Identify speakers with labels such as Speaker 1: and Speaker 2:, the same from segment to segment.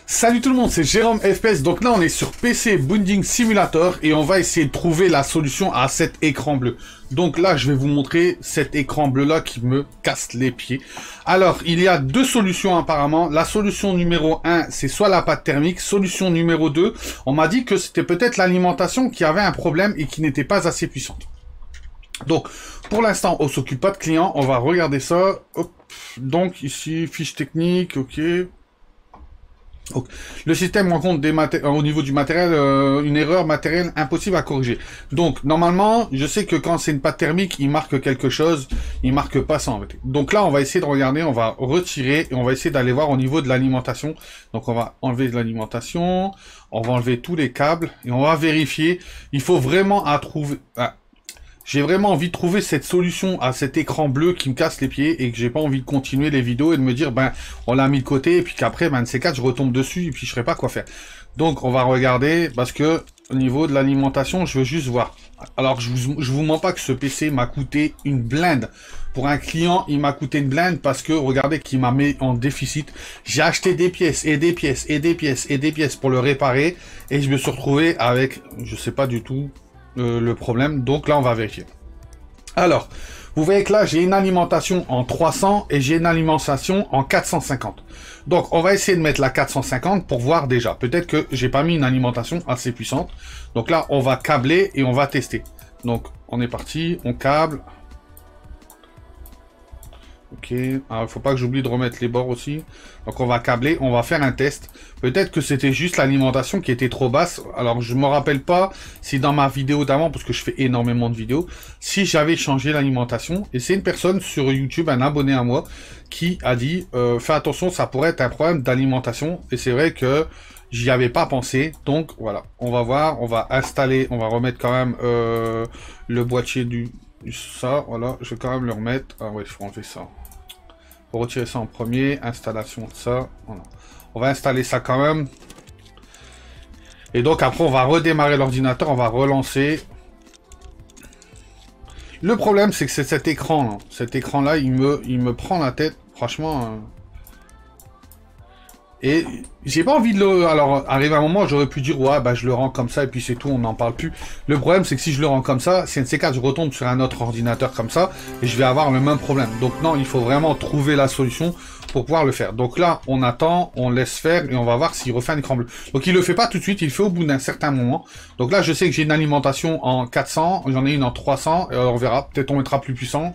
Speaker 1: Salut tout le monde, c'est Jérôme FPS. Donc là, on est sur PC Binding Simulator et on va essayer de trouver la solution à cet écran bleu. Donc là, je vais vous montrer cet écran bleu-là qui me casse les pieds. Alors, il y a deux solutions apparemment. La solution numéro 1, c'est soit la pâte thermique. Solution numéro 2, on m'a dit que c'était peut-être l'alimentation qui avait un problème et qui n'était pas assez puissante. Donc, pour l'instant, on s'occupe pas de client. On va regarder ça. Hop. Donc, ici, fiche technique, ok. Donc, le système rencontre au niveau du matériel une erreur matérielle impossible à corriger. Donc normalement, je sais que quand c'est une pâte thermique, il marque quelque chose, il marque pas ça en fait. Donc là, on va essayer de regarder, on va retirer et on va essayer d'aller voir au niveau de l'alimentation. Donc on va enlever de l'alimentation, on va enlever tous les câbles et on va vérifier. Il faut vraiment trouver. J'ai vraiment envie de trouver cette solution à cet écran bleu qui me casse les pieds et que j'ai pas envie de continuer les vidéos et de me dire, ben, on l'a mis de côté et puis qu'après, ben, de ces quatre, je retombe dessus et puis je saurais pas quoi faire. Donc, on va regarder parce que, au niveau de l'alimentation, je veux juste voir. Alors, je vous mens pas que ce PC m'a coûté une blinde. Pour un client, il m'a coûté une blinde parce que, regardez, qu'il m'a mis en déficit. J'ai acheté des pièces et des pièces et des pièces et des pièces pour le réparer et je me suis retrouvé avec, je sais pas du tout, le problème. Donc là, on va vérifier. Alors, vous voyez que là, j'ai une alimentation en 300 et j'ai une alimentation en 450. Donc, on va essayer de mettre la 450 pour voir déjà. Peut-être que j'ai pas mis une alimentation assez puissante. Donc là, on va câbler et on va tester. Donc, on est parti, on câble. Ok, alors il faut pas que j'oublie de remettre les bords aussi. Donc on va câbler, on va faire un test. Peut-être que c'était juste l'alimentation qui était trop basse. Alors je me rappelle pas si dans ma vidéo d'avant, parce que je fais énormément de vidéos, si j'avais changé l'alimentation. Et c'est une personne sur YouTube, un abonné à moi, qui a dit fais attention, ça pourrait être un problème d'alimentation. Et c'est vrai que j'y avais pas pensé. Donc voilà, on va voir, on va installer, on va remettre quand même le boîtier du ça. Voilà, je vais quand même le remettre. Ah ouais, il faut enlever ça. Pour retirer ça en premier, installation de ça, voilà. On va installer ça quand même. Et donc après on va redémarrer l'ordinateur, on va relancer. Le problème c'est que c'est cet écran là. Cet écran là, il me prend la tête, franchement. Et j'ai pas envie de le... Alors, arrive un moment, j'aurais pu dire, ouais, bah je le rends comme ça, et puis c'est tout, on n'en parle plus. Le problème, c'est que si je le rends comme ça, c'est un de ces cas, je retombe sur un autre ordinateur comme ça, et je vais avoir le même problème. Donc non, il faut vraiment trouver la solution pour pouvoir le faire. Donc là, on attend, on laisse faire, et on va voir s'il refait un écran bleu. Donc il le fait pas tout de suite, il le fait au bout d'un certain moment. Donc là, je sais que j'ai une alimentation en 400, j'en ai une en 300, et alors on verra, peut-être on mettra plus puissant.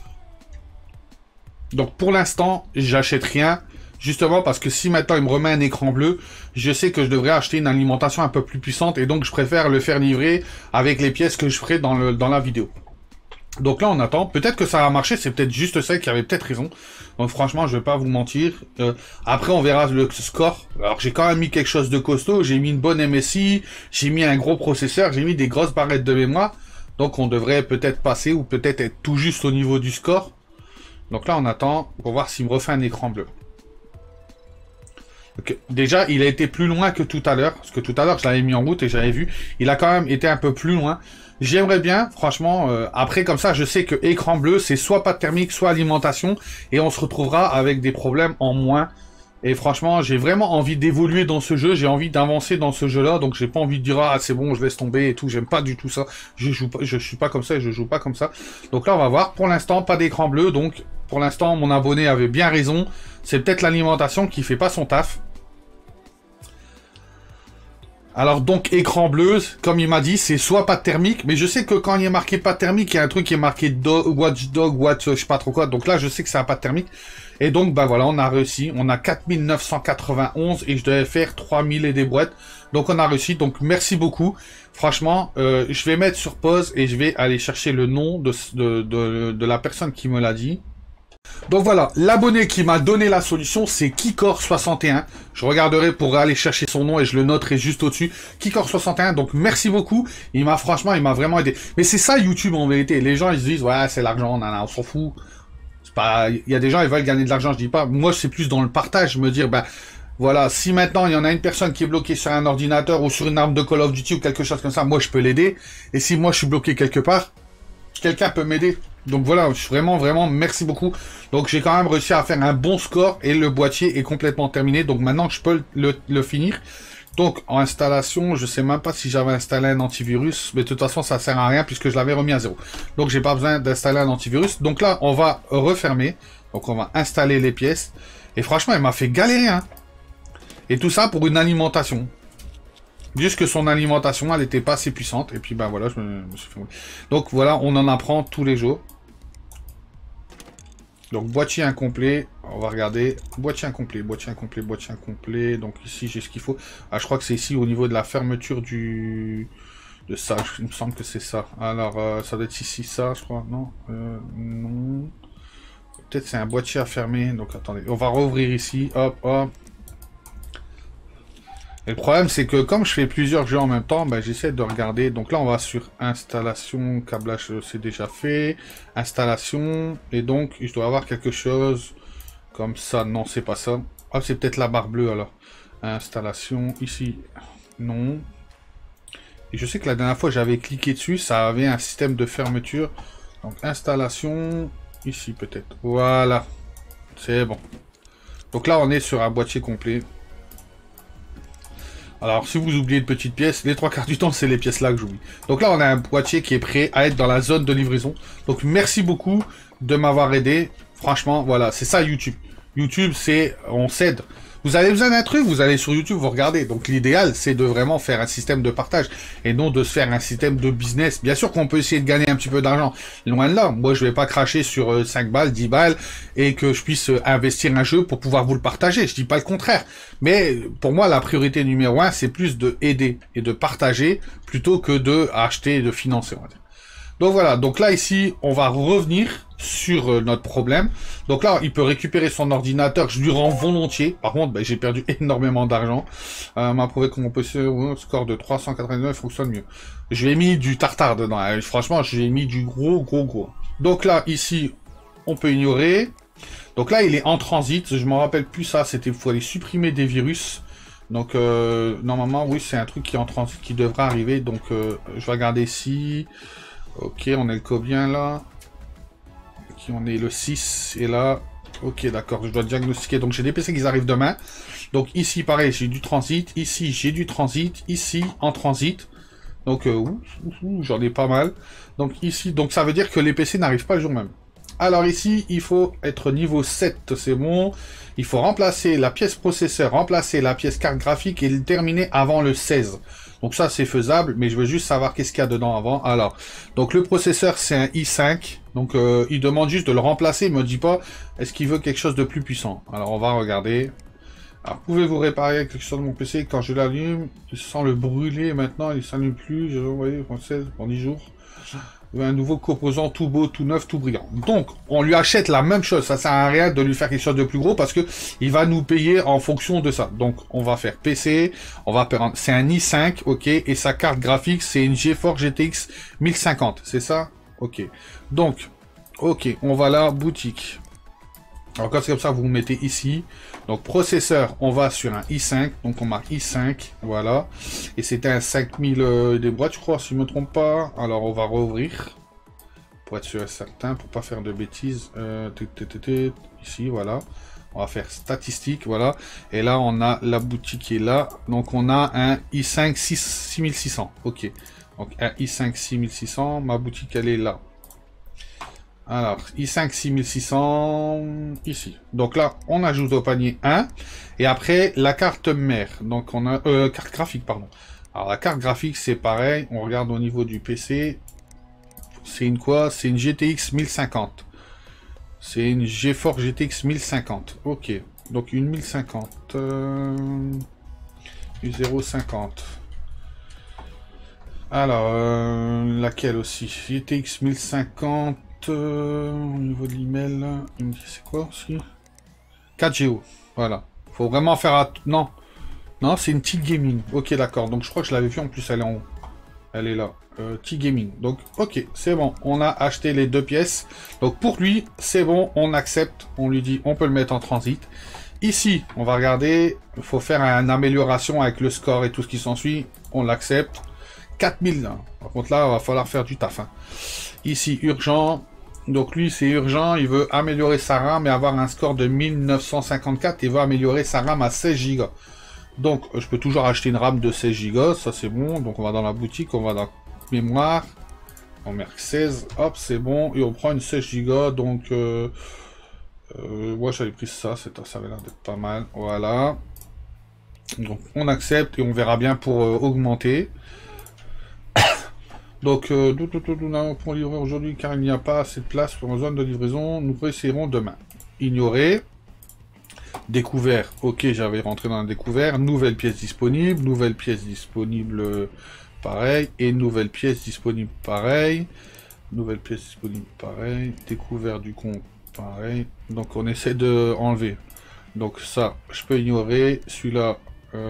Speaker 1: Donc pour l'instant, j'achète rien. Justement parce que si maintenant il me remet un écran bleu, je sais que je devrais acheter une alimentation un peu plus puissante et donc je préfère le faire livrer avec les pièces que je ferai dans la vidéo. Donc là on attend, peut-être que ça va marcher, c'est peut-être juste ça qui avait peut-être raison. Donc franchement je vais pas vous mentir. Après on verra le score. Alors j'ai quand même mis quelque chose de costaud, j'ai mis une bonne MSI, j'ai mis un gros processeur, j'ai mis des grosses barrettes de mémoire. Donc on devrait peut-être passer ou peut-être être tout juste au niveau du score. Donc là on attend pour voir s'il me refait un écran bleu. Okay. Déjà, il a été plus loin que tout à l'heure, parce que tout à l'heure, je l'avais mis en route et j'avais vu. Il a quand même été un peu plus loin. J'aimerais bien, franchement, après comme ça, je sais que écran bleu, c'est soit pâte thermique, soit alimentation, et on se retrouvera avec des problèmes en moins. Et franchement, j'ai vraiment envie d'évoluer dans ce jeu, j'ai envie d'avancer dans ce jeu-là, donc j'ai pas envie de dire ah c'est bon, je laisse tomber et tout. J'aime pas du tout ça. Je suis pas comme ça et je joue pas comme ça. Donc là, on va voir. Pour l'instant, pas d'écran bleu, donc pour l'instant, mon abonné avait bien raison. C'est peut-être l'alimentation qui fait pas son taf. Alors donc écran bleu, comme il m'a dit, c'est soit pâte thermique, mais je sais que quand il est marqué pâte thermique, il y a un truc qui est marqué Watchdog, je sais pas trop quoi, donc là je sais que c'est un pâte thermique. Et donc bah voilà, on a réussi, on a 4991 et je devais faire 3000 et des boîtes, donc on a réussi, donc merci beaucoup. Franchement, je vais mettre sur pause et je vais aller chercher le nom de la personne qui me l'a dit. Donc voilà, l'abonné qui m'a donné la solution, c'est Kikor61. Je regarderai pour aller chercher son nom et je le noterai juste au-dessus. Kikor61, donc merci beaucoup. Franchement, il m'a vraiment aidé. Mais c'est ça YouTube en vérité. Les gens, ils se disent, ouais, c'est l'argent, on s'en fout. C'est pas, il y a des gens, ils veulent gagner de l'argent, je dis pas. Moi, c'est plus dans le partage, me dire, voilà, si maintenant il y en a une personne qui est bloquée sur un ordinateur ou sur une arme de Call of Duty ou quelque chose comme ça, moi, je peux l'aider. Et si moi, je suis bloqué quelque part, quelqu'un peut m'aider. Donc voilà, je suis vraiment, merci beaucoup. Donc j'ai quand même réussi à faire un bon score et le boîtier est complètement terminé. Donc maintenant, je peux le finir. Donc, en installation, je sais même pas si j'avais installé un antivirus, mais de toute façon, ça sert à rien puisque je l'avais remis à 0. Donc, j'ai pas besoin d'installer un antivirus. Donc là, on va refermer. Donc, on va installer les pièces. Et franchement, elle m'a fait galérer, hein. Et tout ça pour une alimentation. Juste que son alimentation, elle était pas assez puissante. Et puis, ben voilà, je me suis fait... Donc, voilà, on en apprend tous les jours. Donc, boîtier incomplet, on va regarder, boîtier incomplet. Donc ici, j'ai ce qu'il faut. Ah, je crois que c'est ici, au niveau de la fermeture de ça, il me semble que c'est ça. Alors, ça doit être ici, ça, je crois, non, non. Peut-être c'est un boîtier à fermer, donc attendez, on va rouvrir ici, hop, hop. Et le problème, c'est que comme je fais plusieurs jeux en même temps, ben, j'essaie de regarder. Donc là, on va sur installation, câblage, c'est déjà fait. Installation, et donc, je dois avoir quelque chose comme ça. Non, c'est pas ça. Ah, c'est peut-être la barre bleue, alors. Installation, ici, non. Et je sais que la dernière fois, j'avais cliqué dessus, ça avait un système de fermeture. Donc, installation, ici, peut-être. Voilà. C'est bon. Donc là, on est sur un boîtier complet. Alors, si vous oubliez une petite pièce, les 3 quarts du temps, c'est les pièces là que j'oublie. Donc là, on a un boîtier qui est prêt à être dans la zone de livraison. Donc, merci beaucoup de m'avoir aidé. Franchement, voilà, c'est ça YouTube. YouTube, c'est... on s'aide. Vous avez besoin d'un truc, vous allez sur YouTube, vous regardez. Donc l'idéal, c'est de vraiment faire un système de partage et non de se faire un système de business. Bien sûr qu'on peut essayer de gagner un petit peu d'argent. Loin de là. Moi, je vais pas cracher sur 5 balles, 10 balles et que je puisse investir un jeu pour pouvoir vous le partager. Je dis pas le contraire. Mais pour moi, la priorité numéro 1, c'est plus de aider et de partager plutôt que de acheter et de financer, on va dire. Donc voilà, donc là ici, on va revenir sur notre problème. Donc là, il peut récupérer son ordinateur, je lui rends volontiers. Par contre, ben, j'ai perdu énormément d'argent. M'a prouvé que mon PC au score de 399 fonctionne mieux. Je lui ai mis du tartare dedans. Hein. Franchement, j'ai mis du gros. Donc là, ici, on peut ignorer. Donc là, il est en transit. Je m'en rappelle plus ça. C'était, faut aller supprimer des virus. Donc normalement, oui, c'est un truc qui est en transit, qui devrait arriver. Donc je vais regarder ici. Ok, on est le combien là? Ok, on est le 6 et là... Ok, d'accord, je dois diagnostiquer. Donc j'ai des PC qui arrivent demain. Donc ici, pareil, j'ai du transit. Ici, j'ai du transit. Ici, en transit. Donc, j'en ai pas mal. Donc ici, donc ça veut dire que les PC n'arrivent pas le jour même. Alors ici, il faut être niveau 7, c'est bon. Il faut remplacer la pièce processeur, remplacer la pièce carte graphique et le terminer avant le 16. Donc ça, c'est faisable, mais je veux juste savoir qu'est-ce qu'il y a dedans avant. Alors, donc le processeur, c'est un i5. Donc, il demande juste de le remplacer. Il me dit pas, est-ce qu'il veut quelque chose de plus puissant? Alors, on va regarder. Alors, pouvez-vous réparer quelque chose de mon PC quand je l'allume? Je sens le brûler maintenant, il ne s'allume plus. J'ai envoyé française pour 10 jours. Un nouveau composant tout beau, tout neuf, tout brillant. Donc, on lui achète la même chose. Ça sert à rien de lui faire quelque chose de plus gros parce que il va nous payer en fonction de ça. Donc, on va faire PC. On va faire c'est un i5, ok. Et sa carte graphique, c'est une GeForce GTX 1050. C'est ça? Ok. Donc, ok. On va là, boutique. Alors, quand c'est comme ça, vous mettez ici. Donc, processeur, on va sur un i5. Donc, on marque i5. Voilà. Et c'était un 5000 des boîtes, je crois, si je ne me trompe pas. Alors, on va rouvrir. Pour être sûr et certain, pour pas faire de bêtises. Ici, voilà. On va faire statistiques, voilà. Et là, on a la boutique qui est là. Donc, on a un i5 6600. Ok. Donc, un i5 6600. Ma boutique, elle est là. Alors, i5 6600, ici. Donc là, on ajoute au panier 1. Et après, la carte mère. Donc, on a... carte graphique, pardon. Alors, la carte graphique, c'est pareil. On regarde au niveau du PC. C'est une quoi? C'est une GTX 1050. C'est une GeForce GTX 1050. Ok. Donc, une 1050. U050. Alors, laquelle aussi? GTX 1050... au niveau de l'email, il me dit c'est quoi aussi? 4Go, voilà. Faut vraiment faire non, non, c'est une T-Gaming. Ok, d'accord. Donc je crois que je l'avais vu en plus, elle est en haut. Elle est là. T-Gaming. Donc, ok, c'est bon. On a acheté les 2 pièces. Donc pour lui, c'est bon, on accepte. On lui dit, on peut le mettre en transit. Ici, on va regarder. Il faut faire une amélioration avec le score et tout ce qui s'ensuit. On l'accepte. 4000. Hein. Par contre, là, il va falloir faire du taf. Hein. Ici, urgent. Donc lui, c'est urgent, il veut améliorer sa RAM et avoir un score de 1954. Il veut améliorer sa RAM à 16 Go. Donc, je peux toujours acheter une RAM de 16 Go, ça c'est bon. Donc on va dans la boutique, on va dans mémoire. On met 16, hop, c'est bon. Et on prend une 16 Go, donc... ouais, j'avais pris ça, ça avait l'air d'être pas mal. Voilà. Donc on accepte et on verra bien pour augmenter. Donc, nous avons pour livrer aujourd'hui car il n'y a pas assez de place pour une zone de livraison. Nous essaierons demain. Ignorer. Découvert. Ok, j'avais rentré dans la découvert. Nouvelle pièce disponible. Nouvelle pièce disponible. Pareil. Et nouvelle pièce disponible. Pareil. Nouvelle pièce disponible. Pareil. Découvert du compte. Pareil. Donc, on essaie de enlever. Donc, ça, je peux ignorer. Celui-là.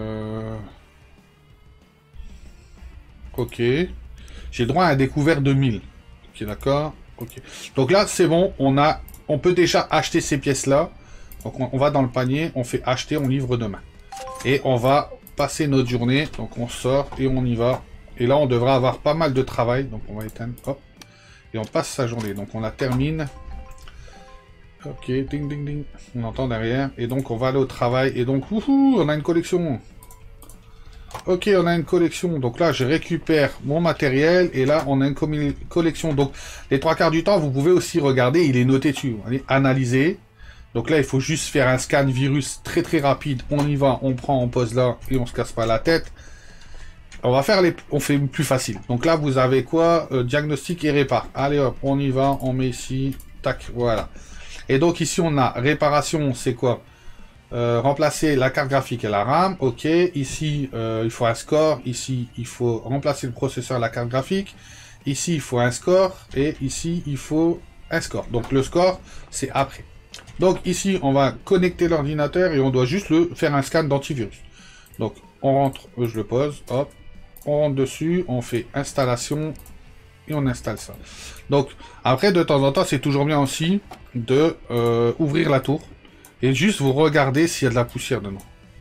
Speaker 1: Ok. J'ai droit à un découvert de 1000. Ok, d'accord. Ok. Donc là, c'est bon. On peut déjà acheter ces pièces-là. Donc on va dans le panier, on fait acheter, on livre demain. Et on va passer notre journée. Donc on sort et on y va. Et là, on devra avoir pas mal de travail. Donc on va éteindre. Hop. Et on passe sa journée. Donc on la termine. Ok, ding ding ding. On entend derrière. Et donc on va aller au travail. Et donc, wouhou, on a une collection. Ok, on a une collection. Donc là, je récupère mon matériel. Et là, on a une collection. Donc, les 3/4 du temps, vous pouvez aussi regarder. Il est noté dessus. Allez, analyser. Donc là, il faut juste faire un scan virus très très rapide. On y va, on prend, on pose là. Et on se casse pas la tête. On fait plus facile. Donc là, vous avez quoi? Diagnostic et répare. Allez hop, on y va. On met ici. Tac, voilà. Et donc ici, on a réparation. C'est quoi? Remplacer la carte graphique et la RAM, ok. Ici, il faut un score. Ici, il faut remplacer le processeur et la carte graphique. Ici, il faut un score. Et ici, il faut un score. Donc, le score, c'est après. Donc, ici, on va connecter l'ordinateur et on doit juste faire un scan d'antivirus. Donc, on rentre, je le pose, hop. On rentre dessus, on fait installation et on installe ça. Donc, après, de temps en temps, c'est toujours bien aussi de ouvrir la tour. Et juste vous regardez s'il y a de la poussière dedans.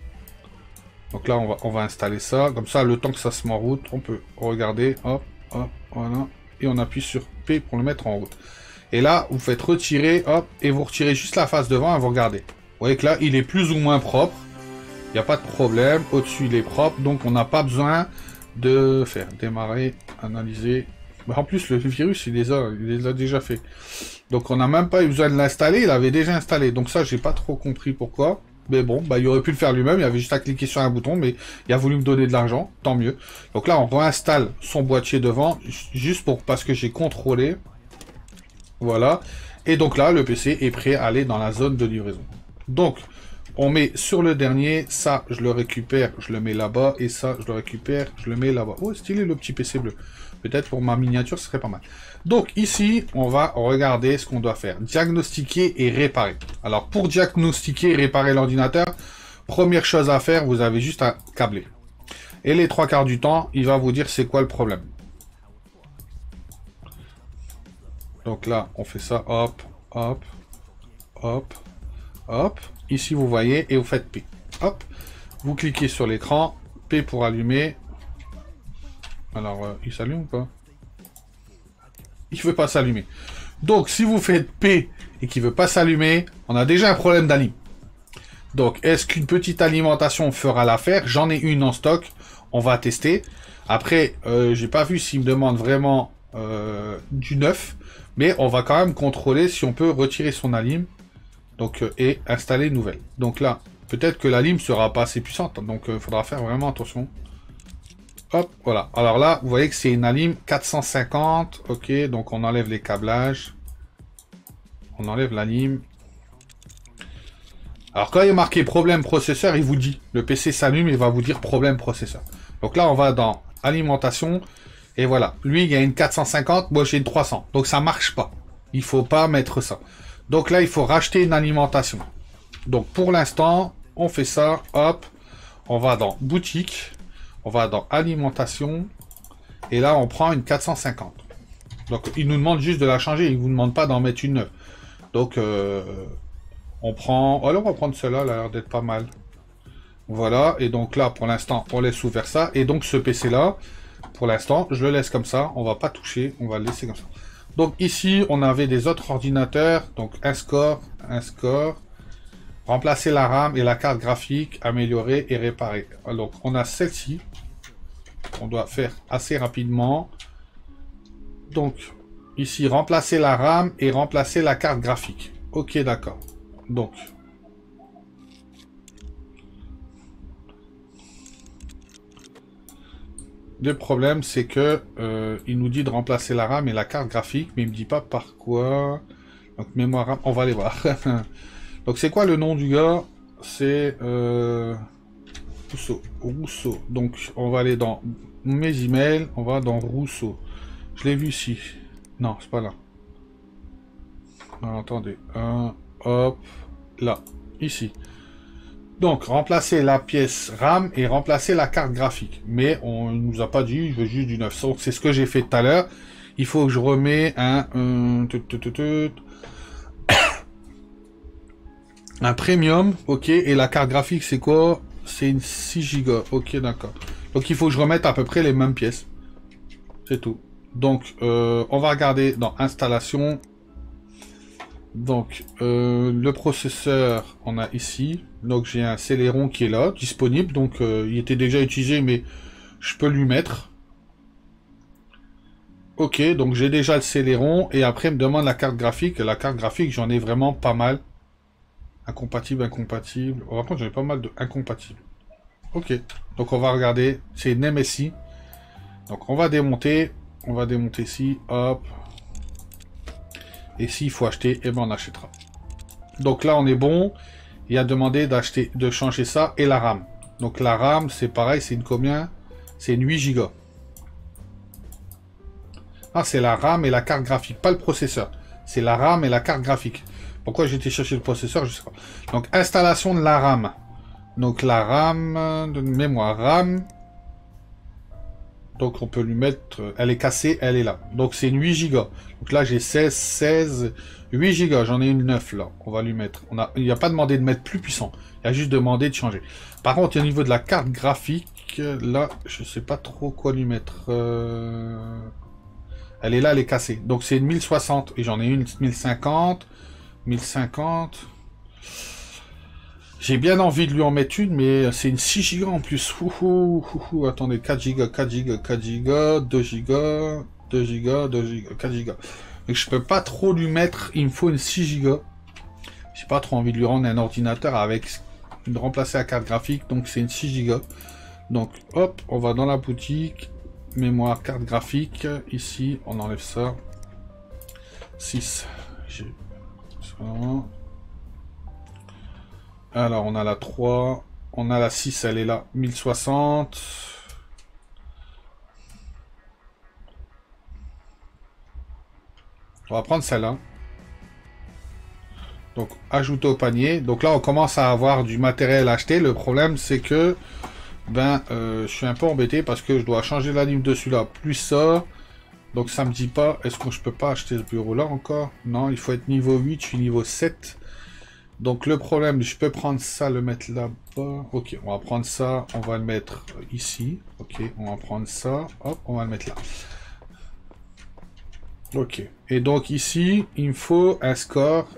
Speaker 1: Donc là, on va installer ça. Comme ça, le temps que ça se met en route, on peut regarder. Hop, hop, voilà. Et on appuie sur P pour le mettre en route. Et là, vous faites retirer, hop, et vous retirez juste la face devant et vous regardez. Vous voyez que là, il est plus ou moins propre. Il n'y a pas de problème. Au-dessus, il est propre. Donc, on n'a pas besoin de faire démarrer, analyser. En plus, le virus, il les a déjà fait. Donc, on n'a même pas eu besoin de l'installer. Il avait déjà installé. Donc, ça, j'ai pas trop compris pourquoi. Mais bon, bah, il aurait pu le faire lui-même. Il avait juste à cliquer sur un bouton, mais il a voulu me donner de l'argent. Tant mieux. Donc là, on réinstalle son boîtier devant, juste parce que j'ai contrôlé. Voilà. Et donc là, le PC est prêt à aller dans la zone de livraison. Donc, on met sur le dernier. Ça, je le récupère. Je le mets là-bas. Et ça, je le récupère. Je le mets là-bas. Oh, stylé, le petit PC bleu. Peut-être pour ma miniature, ce serait pas mal. Donc ici, on va regarder ce qu'on doit faire. Diagnostiquer et réparer. Alors pour diagnostiquer et réparer l'ordinateur, première chose à faire, vous avez juste à câbler. Et les 3/4 du temps, il va vous dire c'est quoi le problème. Donc là, on fait ça, hop, hop, hop, hop. Ici, vous voyez, et vous faites P. Hop, vous cliquez sur l'écran, P pour allumer. Alors, il s'allume ou pas? Il ne veut pas s'allumer. Donc, si vous faites P et qu'il ne veut pas s'allumer, on a déjà un problème d'alim. Donc, est-ce qu'une petite alimentation fera l'affaire? J'en ai une en stock. On va tester. Après, j'ai pas vu s'il me demande vraiment du neuf. Mais on va quand même contrôler si on peut retirer son alim. Donc, et installer une nouvelle. Donc là, peut-être que l'alim sera pas assez puissante. Donc, il faudra faire vraiment attention. Hop, voilà. Alors là, vous voyez que c'est une alim 450. Ok, donc on enlève les câblages. On enlève l'alim. Alors quand il est marqué problème processeur, il vous dit. Le PC s'allume et il va vous dire problème processeur. Donc là, on va dans alimentation. Et voilà. Lui, il y a une 450. Moi, j'ai une 300. Donc ça marche pas. Il faut pas mettre ça. Donc là, il faut racheter une alimentation. Donc pour l'instant, on fait ça. Hop. On va dans boutique. On va dans alimentation. Et là, on prend une 450. Donc, il nous demande juste de la changer. Il ne vous demande pas d'en mettre une neuve. Donc, on prend... Oh là, on va prendre celle-là. Elle a l'air d'être pas mal. Voilà. Et donc là, pour l'instant, on laisse ouvert ça. Et donc, ce PC-là, pour l'instant, je le laisse comme ça. On va pas toucher. On va le laisser comme ça. Donc ici, on avait des autres ordinateurs. Donc un score. Remplacer la RAM et la carte graphique, améliorer et réparer. Donc on a celle-ci. On doit faire assez rapidement. Donc ici, remplacer la RAM et remplacer la carte graphique. Ok, d'accord. Donc... Le problème, c'est que il nous dit de remplacer la RAM et la carte graphique, mais il me dit pas par quoi. Donc mémoire RAM, on va aller voir. Donc c'est quoi le nom du gars? C'est Rousseau. Donc on va aller dans mes emails, on va dans Rousseau. Je l'ai vu ici. Non, c'est pas là. Alors, attendez. Hop, là, ici. Donc, remplacer la pièce RAM et remplacer la carte graphique. Mais on ne nous a pas dit, je veux juste du 900. C'est ce que j'ai fait tout à l'heure. Il faut que je remets un premium. Ok, et la carte graphique, c'est quoi? C'est une 6 Go. Ok, d'accord. Donc, il faut que je remette à peu près les mêmes pièces. C'est tout. Donc, on va regarder dans installation. Donc, le processeur, on a ici. Donc, j'ai un Celeron qui est là, disponible. Donc, il était déjà utilisé, mais je peux lui mettre. Ok, donc j'ai déjà le Celeron. Et après, il me demande la carte graphique. La carte graphique, j'en ai vraiment pas mal. Incompatible. Oh, par contre, j'en ai pas mal de incompatibles. Ok, donc on va regarder. C'est une MSI. Donc, on va démonter. On va démonter ici. Hop. Et s'il faut acheter, eh ben on achètera. Donc là, on est bon. Il a demandé d'acheter, de changer ça et la RAM. Donc la RAM, c'est pareil, c'est une combien? C'est une 8 Go. Ah, c'est la RAM et la carte graphique, pas le processeur. C'est la RAM et la carte graphique. Pourquoi j'ai été chercher le processeur, je sais pas. Donc installation de la RAM. Donc la RAM de mémoire RAM. Donc on peut lui mettre, elle est cassée, elle est là. Donc c'est une 8 Go. Donc là j'ai 16, 8 Go, j'en ai une 9 là. On va lui mettre. Il n'y a pas demandé de mettre plus puissant. Il a juste demandé de changer. Par contre, au niveau de la carte graphique, là, je sais pas trop quoi lui mettre. Elle est là, elle est cassée. Donc c'est une 1060 et j'en ai une 1050. 1050. J'ai bien envie de lui en mettre une, mais c'est une 6 Go en plus. Attendez, 4 Go, 2 Go, 4 Go. Donc je peux pas trop lui mettre, il me faut une 6 Go. J'ai pas trop envie de lui rendre un ordinateur avec de remplacer la carte graphique, donc c'est une 6 Go. Donc hop, on va dans la boutique, mémoire, carte graphique, ici, on enlève ça. 6. Alors, on a la 3, on a la 6, elle est là, 1060. On va prendre celle-là. Donc, ajouter au panier. Donc là, on commence à avoir du matériel acheté. Le problème, c'est que, je suis un peu embêté parce que je dois changer l'anime dessus là, plus ça. Donc, ça me dit pas, est-ce que je peux pas acheter ce bureau-là encore? Non, il faut être niveau 8, je suis niveau 7. Donc le problème, je peux prendre ça, le mettre là-bas. Ok, on va prendre ça, on va le mettre ici. Ok, on va prendre ça, hop, on va le mettre là. Ok, et donc ici, il me faut un score.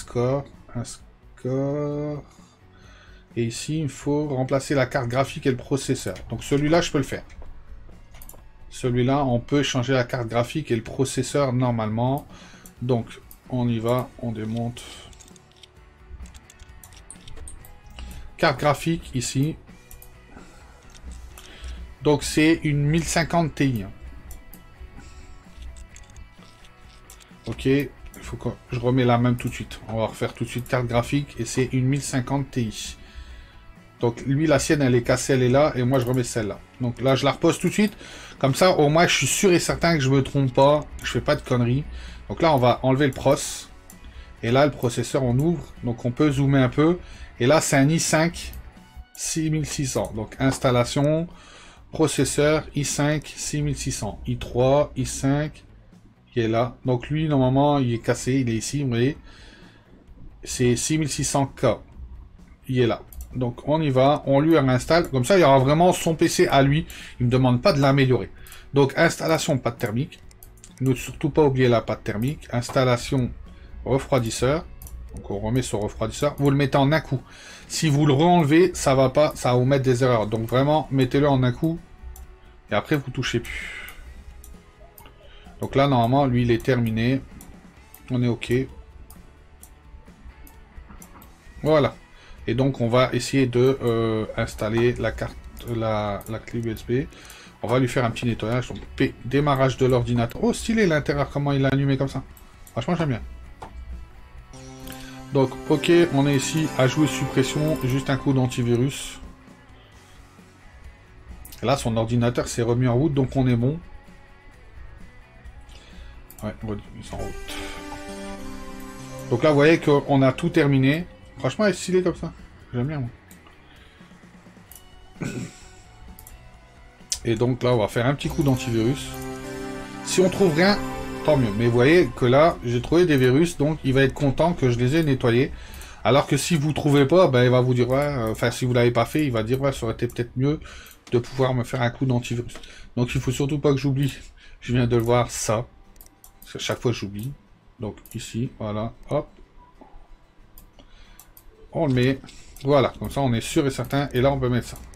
Speaker 1: Et ici, il me faut remplacer la carte graphique et le processeur. Donc celui-là, je peux le faire. Celui-là, on peut changer la carte graphique et le processeur normalement. Donc, on y va, on démonte. Carte graphique ici. Donc c'est une 1050 Ti. Ok, il faut que je remets la même tout de suite. On va refaire tout de suite carte graphique et c'est une 1050 Ti. Donc lui la sienne elle est cassée, elle est là et moi je remets celle-là. Donc là je la repose tout de suite. Comme ça au moins je suis sûr et certain que je me trompe pas. Je fais pas de conneries. Donc là on va enlever le pros. Et là le processeur on ouvre. Donc on peut zoomer un peu. Et là c'est un i5 6600. Donc installation, processeur i5 6600, i3, i5 qui est là. Donc lui normalement il est cassé, il est ici, vous voyez. C'est 6600K. Il est là. Donc on y va, on lui réinstalle. Comme ça il y aura vraiment son PC à lui. Il ne me demande pas de l'améliorer. Donc installation pas de thermique. Ne surtout pas oublier la pâte thermique. Installation refroidisseur. Donc on remet sur refroidisseur. Vous le mettez en un coup. Si vous le re-enlevez, ça va pas, ça va vous mettre des erreurs. Donc vraiment, mettez-le en un coup. Et après, vous touchez plus. Donc là, normalement, lui, il est terminé. On est OK. Voilà. Et donc, on va essayer de installer la carte, la clé USB. On va lui faire un petit nettoyage. Donc, P, démarrage de l'ordinateur. Oh, stylé l'intérieur, comment il l'a allumé comme ça. Franchement, j'aime bien. Donc, OK, on est ici à jouer suppression. Juste un coup d'antivirus. Là, son ordinateur s'est remis en route, donc on est bon. Ouais, remise en route. Donc là, vous voyez qu'on a tout terminé. Franchement, elle est stylée comme ça. J'aime bien, moi. Et donc là, on va faire un petit coup d'antivirus. Si on trouve rien, tant mieux. Mais vous voyez que là, j'ai trouvé des virus, donc il va être content que je les ai nettoyés. Alors que si vous ne trouvez pas, ben, il va vous dire, ouais, enfin, si vous ne l'avez pas fait, il va dire, ouais, ça aurait été peut-être mieux de pouvoir me faire un coup d'antivirus. Donc il faut surtout pas que j'oublie. Je viens de le voir, ça. Parce que chaque fois, j'oublie. Donc ici, voilà, hop. On le met. Voilà, comme ça, on est sûr et certain. Et là, on peut mettre ça.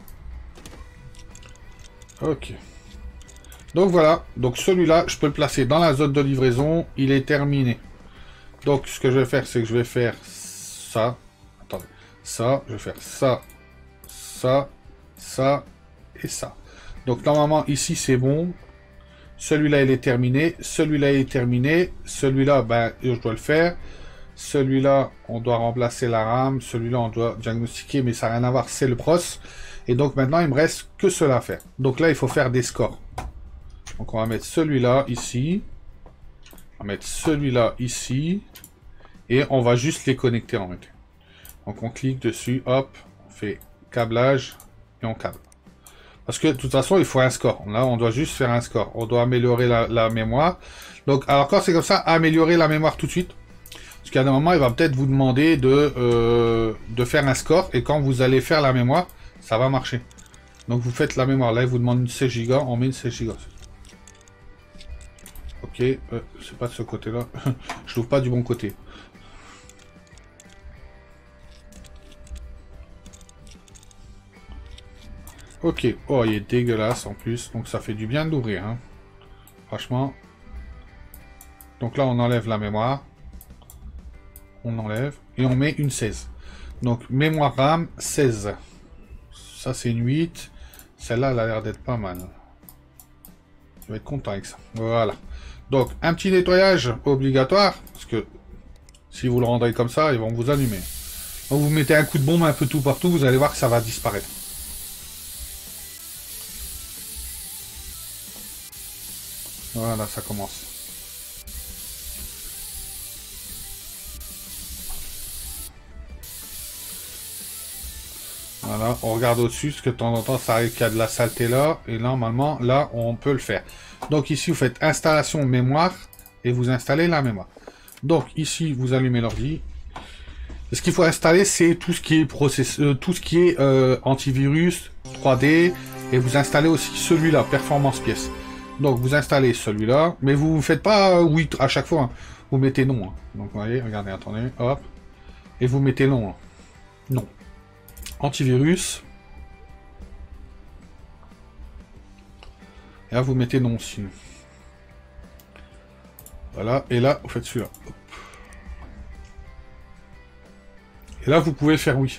Speaker 1: Ok. Donc voilà, donc celui-là, je peux le placer dans la zone de livraison. Il est terminé. Donc ce que je vais faire, c'est que je vais faire ça. Attendez. Ça, je vais faire ça, ça, ça et ça. Donc normalement, ici, c'est bon. Celui-là, il est terminé. Celui-là, il est terminé. Celui-là, ben, je dois le faire. Celui-là, on doit remplacer la RAM. Celui-là, on doit diagnostiquer, mais ça n'a rien à voir, c'est le pros. Et donc maintenant, il me reste que cela à faire. Donc là, il faut faire des scores. Donc on va mettre celui-là ici. On va mettre celui-là ici. Et on va juste les connecter en fait. Donc on clique dessus, hop, on fait câblage et on câble. Parce que de toute façon, il faut un score. Là, on doit juste faire un score. On doit améliorer la mémoire. Donc, alors quand c'est comme ça, améliorer la mémoire tout de suite. Parce qu'à un moment, il va peut-être vous demander de faire un score. Et quand vous allez faire la mémoire, ça va marcher. Donc, vous faites la mémoire. Là, il vous demande une 16 Go. On met une 16 Go. Ok, c'est pas de ce côté-là. Je l'ouvre pas du bon côté. Ok, oh il est dégueulasse en plus, donc ça fait du bien de l'ouvrir, hein. Franchement. Donc là on enlève la mémoire. On enlève, et on met une 16. Donc mémoire RAM 16. Ça c'est une 8. Celle-là elle a l'air d'être pas mal. Je vais être content avec ça. Voilà. Donc un petit nettoyage obligatoire, parce que si vous le rendrez comme ça, ils vont vous allumer. Donc vous mettez un coup de bombe un peu tout partout, vous allez voir que ça va disparaître. Voilà, ça commence. Voilà, on regarde au-dessus, parce que de temps en temps, ça arrive qu'il y a de la saleté là, et normalement, là, on peut le faire. Donc ici, vous faites installation mémoire, et vous installez la mémoire. Donc ici, vous allumez l'ordi. Ce qu'il faut installer, c'est tout ce qui est tout ce qui est antivirus, 3D, et vous installez aussi celui-là, performance pièce. Donc vous installez celui-là, mais vous ne faites pas oui à chaque fois, hein. Vous mettez non. Hein. Donc vous voyez, regardez, attendez, hop, et vous mettez non. Hein. Non. Antivirus. Et là vous mettez non aussi. Voilà, et là vous faites celui-là. Et là vous pouvez faire oui.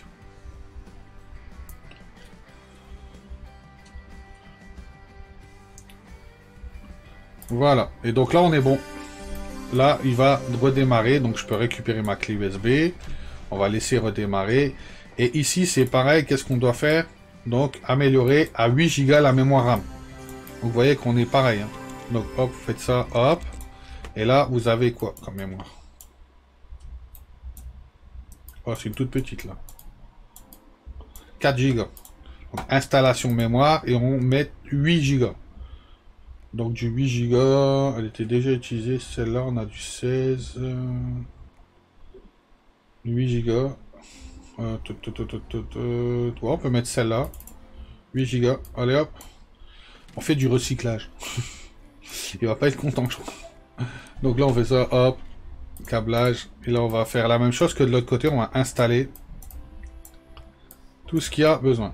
Speaker 1: Voilà, et donc là on est bon. Là il va redémarrer, donc je peux récupérer ma clé USB. On va laisser redémarrer. Et ici c'est pareil, qu'est-ce qu'on doit faire? Donc améliorer à 8 Go la mémoire RAM. Donc vous voyez qu'on est pareil. Hein. Donc hop, vous faites ça, hop. Et là vous avez quoi comme mémoire? Oh, c'est une toute petite là. 4 Go. Donc installation mémoire et on met 8 Go. Donc du 8 Go, elle était déjà utilisée, celle-là on a du 16, 8 Go, on peut mettre celle-là, 8 Go, allez hop, on fait du recyclage, il va pas être content je crois. Donc là, on fait ça, hop, câblage. Et là, on va faire la même chose que de l'autre côté. On va installer tout ce qu'il y a besoin.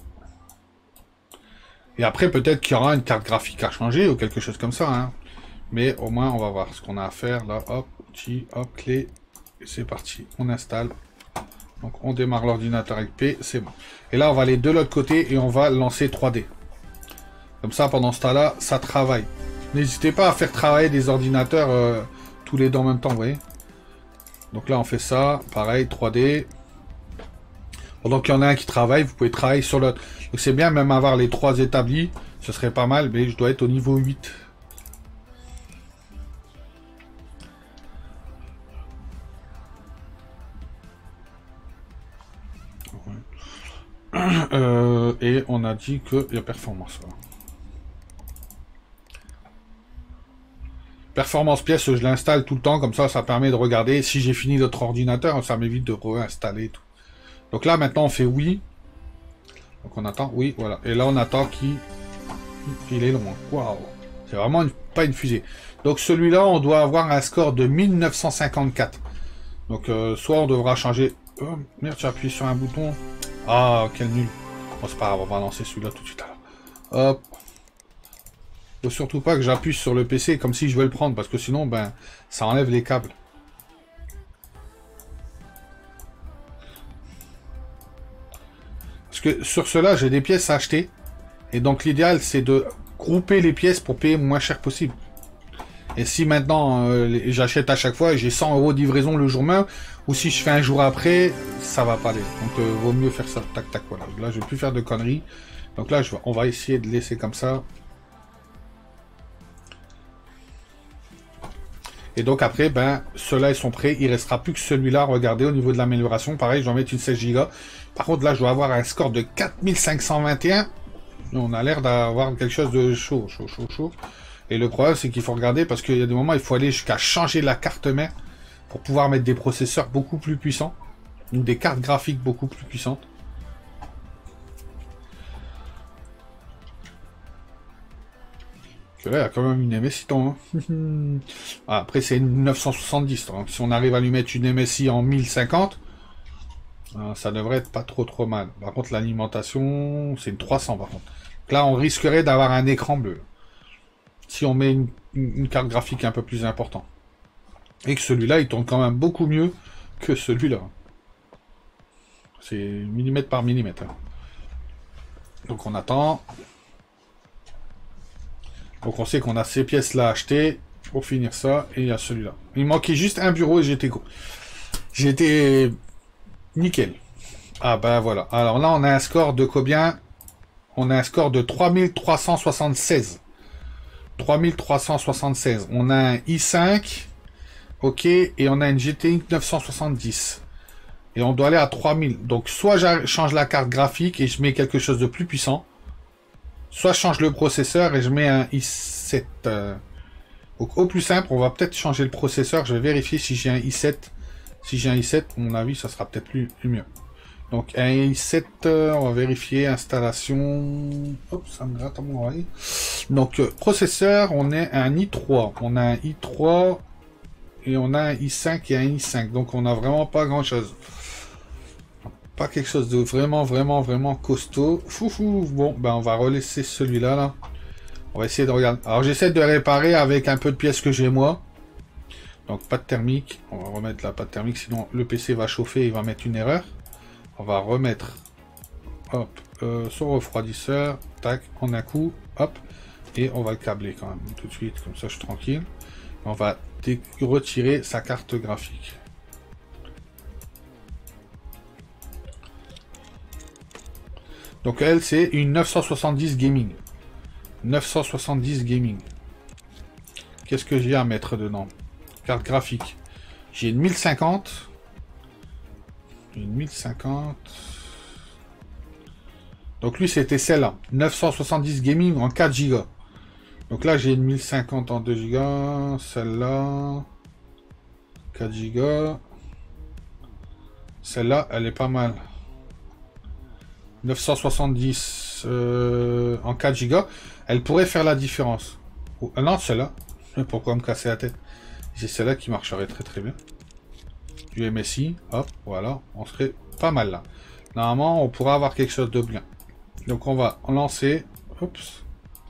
Speaker 1: Et après, peut-être qu'il y aura une carte graphique à changer ou quelque chose comme ça. Hein. Mais au moins, on va voir ce qu'on a à faire. Là, hop, outil, hop, clé. Et c'est parti. On installe. Donc, on démarre l'ordinateur avec P. C'est bon. Et là, on va aller de l'autre côté et on va lancer 3D. Comme ça, pendant ce temps-là, ça travaille. N'hésitez pas à faire travailler des ordinateurs tous les deux en même temps, vous voyez. Donc là, on fait ça. Pareil, 3D. Pendant qu'il y en a un qui travaille, vous pouvez travailler sur l'autre. Donc c'est bien, même avoir les 3 établis. Ce serait pas mal, mais je dois être au niveau 8. Et on a dit qu'il y a performance. Voilà. Performance pièce, je l'installe tout le temps, comme ça permet de regarder. Si j'ai fini notre ordinateur, ça m'évite de réinstaller tout. Donc là, maintenant, on fait oui. Donc on attend, oui, voilà. Et là, on attend qu'il est loin. Waouh. C'est vraiment pas une fusée. Donc celui-là, on doit avoir un score de 1954. Donc soit on devra changer... Oh, merde, j'ai appuyé sur un bouton. Ah, quel nul. Bon, c'est pas grave, on va lancer celui-là tout de suite alors. Hop. Faut surtout pas que j'appuie sur le PC comme si je veux le prendre, parce que sinon, ben, ça enlève les câbles. Parce que sur cela, j'ai des pièces à acheter. Et donc l'idéal, c'est de grouper les pièces pour payer le moins cher possible. Et si maintenant, j'achète à chaque fois et j'ai 100 € de livraison le jour même, ou si je fais un jour après, ça va pas aller. Donc vaut mieux faire ça, tac tac, voilà. Là, je vais plus faire de conneries. Donc là, on va essayer de laisser comme ça. Et donc après, ben, ceux-là, ils sont prêts. Il restera plus que celui-là. Regardez, au niveau de l'amélioration, pareil, je vais mettre une 16 Go. Par contre, là, je dois avoir un score de 4521. On a l'air d'avoir quelque chose de chaud. Et le problème, c'est qu'il faut regarder, parce qu'il y a des moments, il faut aller jusqu'à changer la carte mère pour pouvoir mettre des processeurs beaucoup plus puissants. Ou des cartes graphiques beaucoup plus puissantes. Là, il y a quand même une MSI dans. Hein. Après, c'est une 970. Donc, si on arrive à lui mettre une MSI en 1050, ça devrait être pas trop mal. Par contre, l'alimentation, c'est une 300 par contre. Donc là, on risquerait d'avoir un écran bleu. Si on met une carte graphique un peu plus importante. Et que celui-là, il tourne quand même beaucoup mieux que celui-là. C'est millimètre par millimètre. Hein. Donc on attend. Donc on sait qu'on a ces pièces-là à acheter pour finir ça. Et il y a celui-là. Il manquait juste un bureau et j'étais go. J'étais nickel. Ah ben voilà. Alors là on a un score de combien? On a un score de 3376. 3376. On a un i5. Ok. Et on a une GTX 970. Et on doit aller à 3000. Donc soit je change la carte graphique et je mets quelque chose de plus puissant. Soit je change le processeur et je mets un i7. Donc au plus simple, on va peut-être changer le processeur. Je vais vérifier si j'ai un i7. Si j'ai un i7, à mon avis, ça sera peut-être plus mieux. Donc un i7, on va vérifier. Installation. Hop, ça me gratte à mon oreille. Donc processeur, on est un i3. On a un i3 et on a un i5 et un i5. Donc on n'a vraiment pas grand-chose. Pas quelque chose de vraiment costaud. Foufou. Bon, ben on va relaisser celui-là, là. On va essayer de regarder. Alors j'essaie de réparer avec un peu de pièces que j'ai moi. Donc pas de thermique. On va remettre la pâte thermique, sinon le PC va chauffer et il va mettre une erreur. On va remettre, hop, son refroidisseur. Tac, en un coup, hop. Et on va le câbler quand même tout de suite, comme ça je suis tranquille. On va retirer sa carte graphique. Donc elle, c'est une 970 gaming. 970 gaming. Qu'est-ce que j'ai à mettre dedans? Carte graphique. J'ai une 1050. Une 1050. Donc lui, c'était celle-là. 970 gaming en 4 Go. Donc là, j'ai une 1050 en 2 Go. Celle-là. 4 Go. Celle-là, elle est pas mal. 970 en 4 Go, elle pourrait faire la différence. Oh, non, celle-là. Mais pourquoi me casser la tête? J'ai celle-là qui marcherait très très bien. Du MSI, hop, voilà, on serait pas mal là. Normalement, on pourra avoir quelque chose de bien. Donc on va lancer. Oups.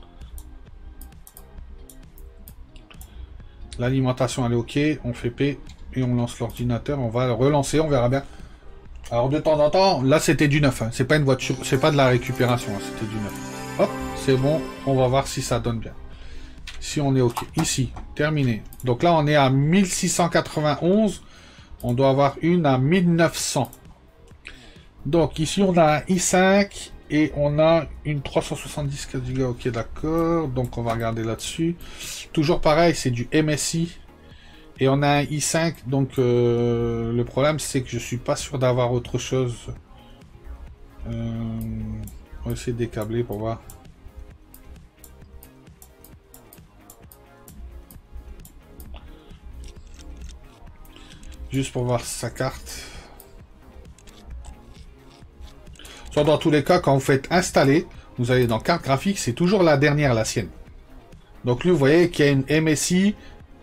Speaker 1: L'alimentation elle est ok, on fait P et on lance l'ordinateur, on va le relancer, on verra bien. Alors de temps en temps, là c'était du neuf, hein. C'est pas une voiture, c'est pas de la récupération, hein. C'était du neuf. Hop, c'est bon, on va voir si ça donne bien. Si on est ok. Ici, terminé. Donc là on est à 1691, on doit avoir une à 1900. Donc ici on a un i5 et on a une 370 4 Go. Ok, d'accord. Donc on va regarder là-dessus. Toujours pareil, c'est du MSI. Et on a un i5. Donc le problème c'est que je suis pas sûr d'avoir autre chose. On va essayer de décabler pour voir. Juste pour voir sa carte. Soit dans tous les cas, quand vous faites installer, vous allez dans carte graphique, c'est toujours la dernière, la sienne. Donc lui, vous voyez qu'il y a une MSI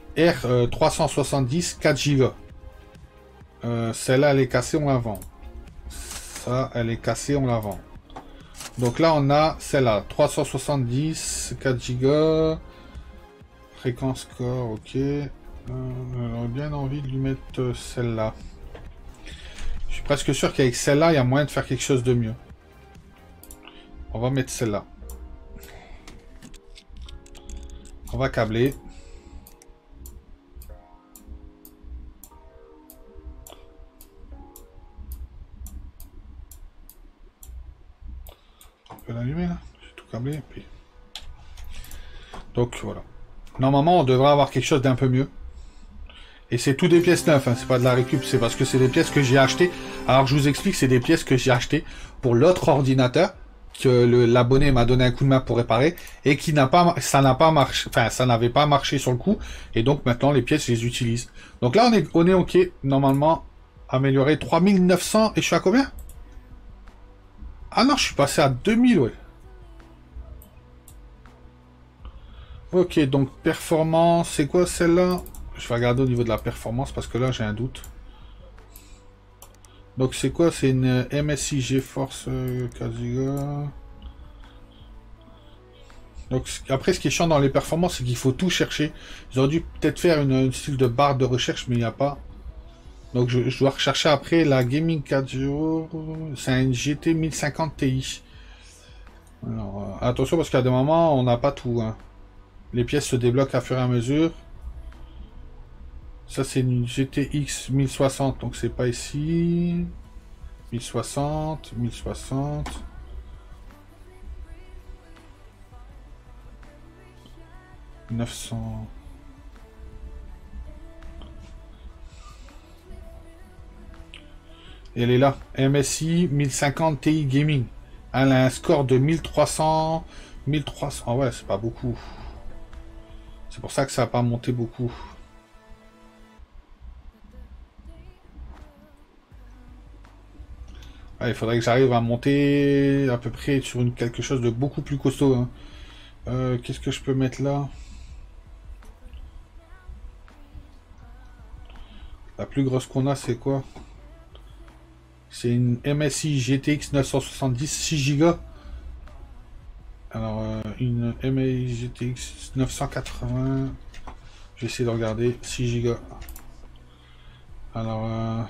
Speaker 1: R370 4 Go. Celle-là, elle est cassée, on la vend. Ça, elle est cassée, on la vend. Donc là, on a celle-là, 370 4 Go. Fréquence core, ok. J'aurais bien envie de lui mettre celle-là. Je suis presque sûr qu'avec celle-là, il y a moyen de faire quelque chose de mieux. On va mettre celle-là. On va câbler. On peut l'allumer là. J'ai tout câblé. Puis... Donc voilà. Normalement, on devrait avoir quelque chose d'un peu mieux. Et c'est tout des pièces neuves, hein. C'est pas de la récup, c'est parce que c'est des pièces que j'ai achetées. Alors je vous explique, c'est des pièces que j'ai achetées pour l'autre ordinateur que l'abonné m'a donné un coup de main pour réparer et qui n'a pas, ça n'a pas marché, enfin ça n'avait pas marché sur le coup. Et donc maintenant les pièces, je les utilise. Donc là on est ok, normalement amélioré 3900 et je suis à combien? Ah non, je suis passé à 2000, ouais. Ok, donc performance, c'est quoi celle-là? Je vais regarder au niveau de la performance parce que là j'ai un doute. Donc c'est quoi? C'est une MSI GeForce 4 Go. Donc après ce qui est chiant dans les performances c'est qu'il faut tout chercher. Ils auraient dû peut-être faire une style de barre de recherche mais il n'y a pas. Donc je dois rechercher après la Gaming 4 jours. C'est un GT 1050 Ti. Alors attention parce qu'à des moments on n'a pas tout, hein. Les pièces se débloquent à fur et à mesure. Ça c'est une GTX 1060 donc c'est pas ici. 1060, 1060. « 900... » Et elle est là. MSI 1050 Ti Gaming. Elle a un score de 1300... 1300... Ah ouais, c'est pas beaucoup. C'est pour ça que ça n'a pas monté beaucoup. Ouais, il faudrait que j'arrive à monter à peu près sur quelque chose de beaucoup plus costaud, hein. Qu'est-ce que je peux mettre là? La plus grosse qu'on a, c'est quoi? C'est une MSI GTX 970 6 Go. Alors, une MSI GTX 980. Je vais essayer de regarder. 6 Go. Alors,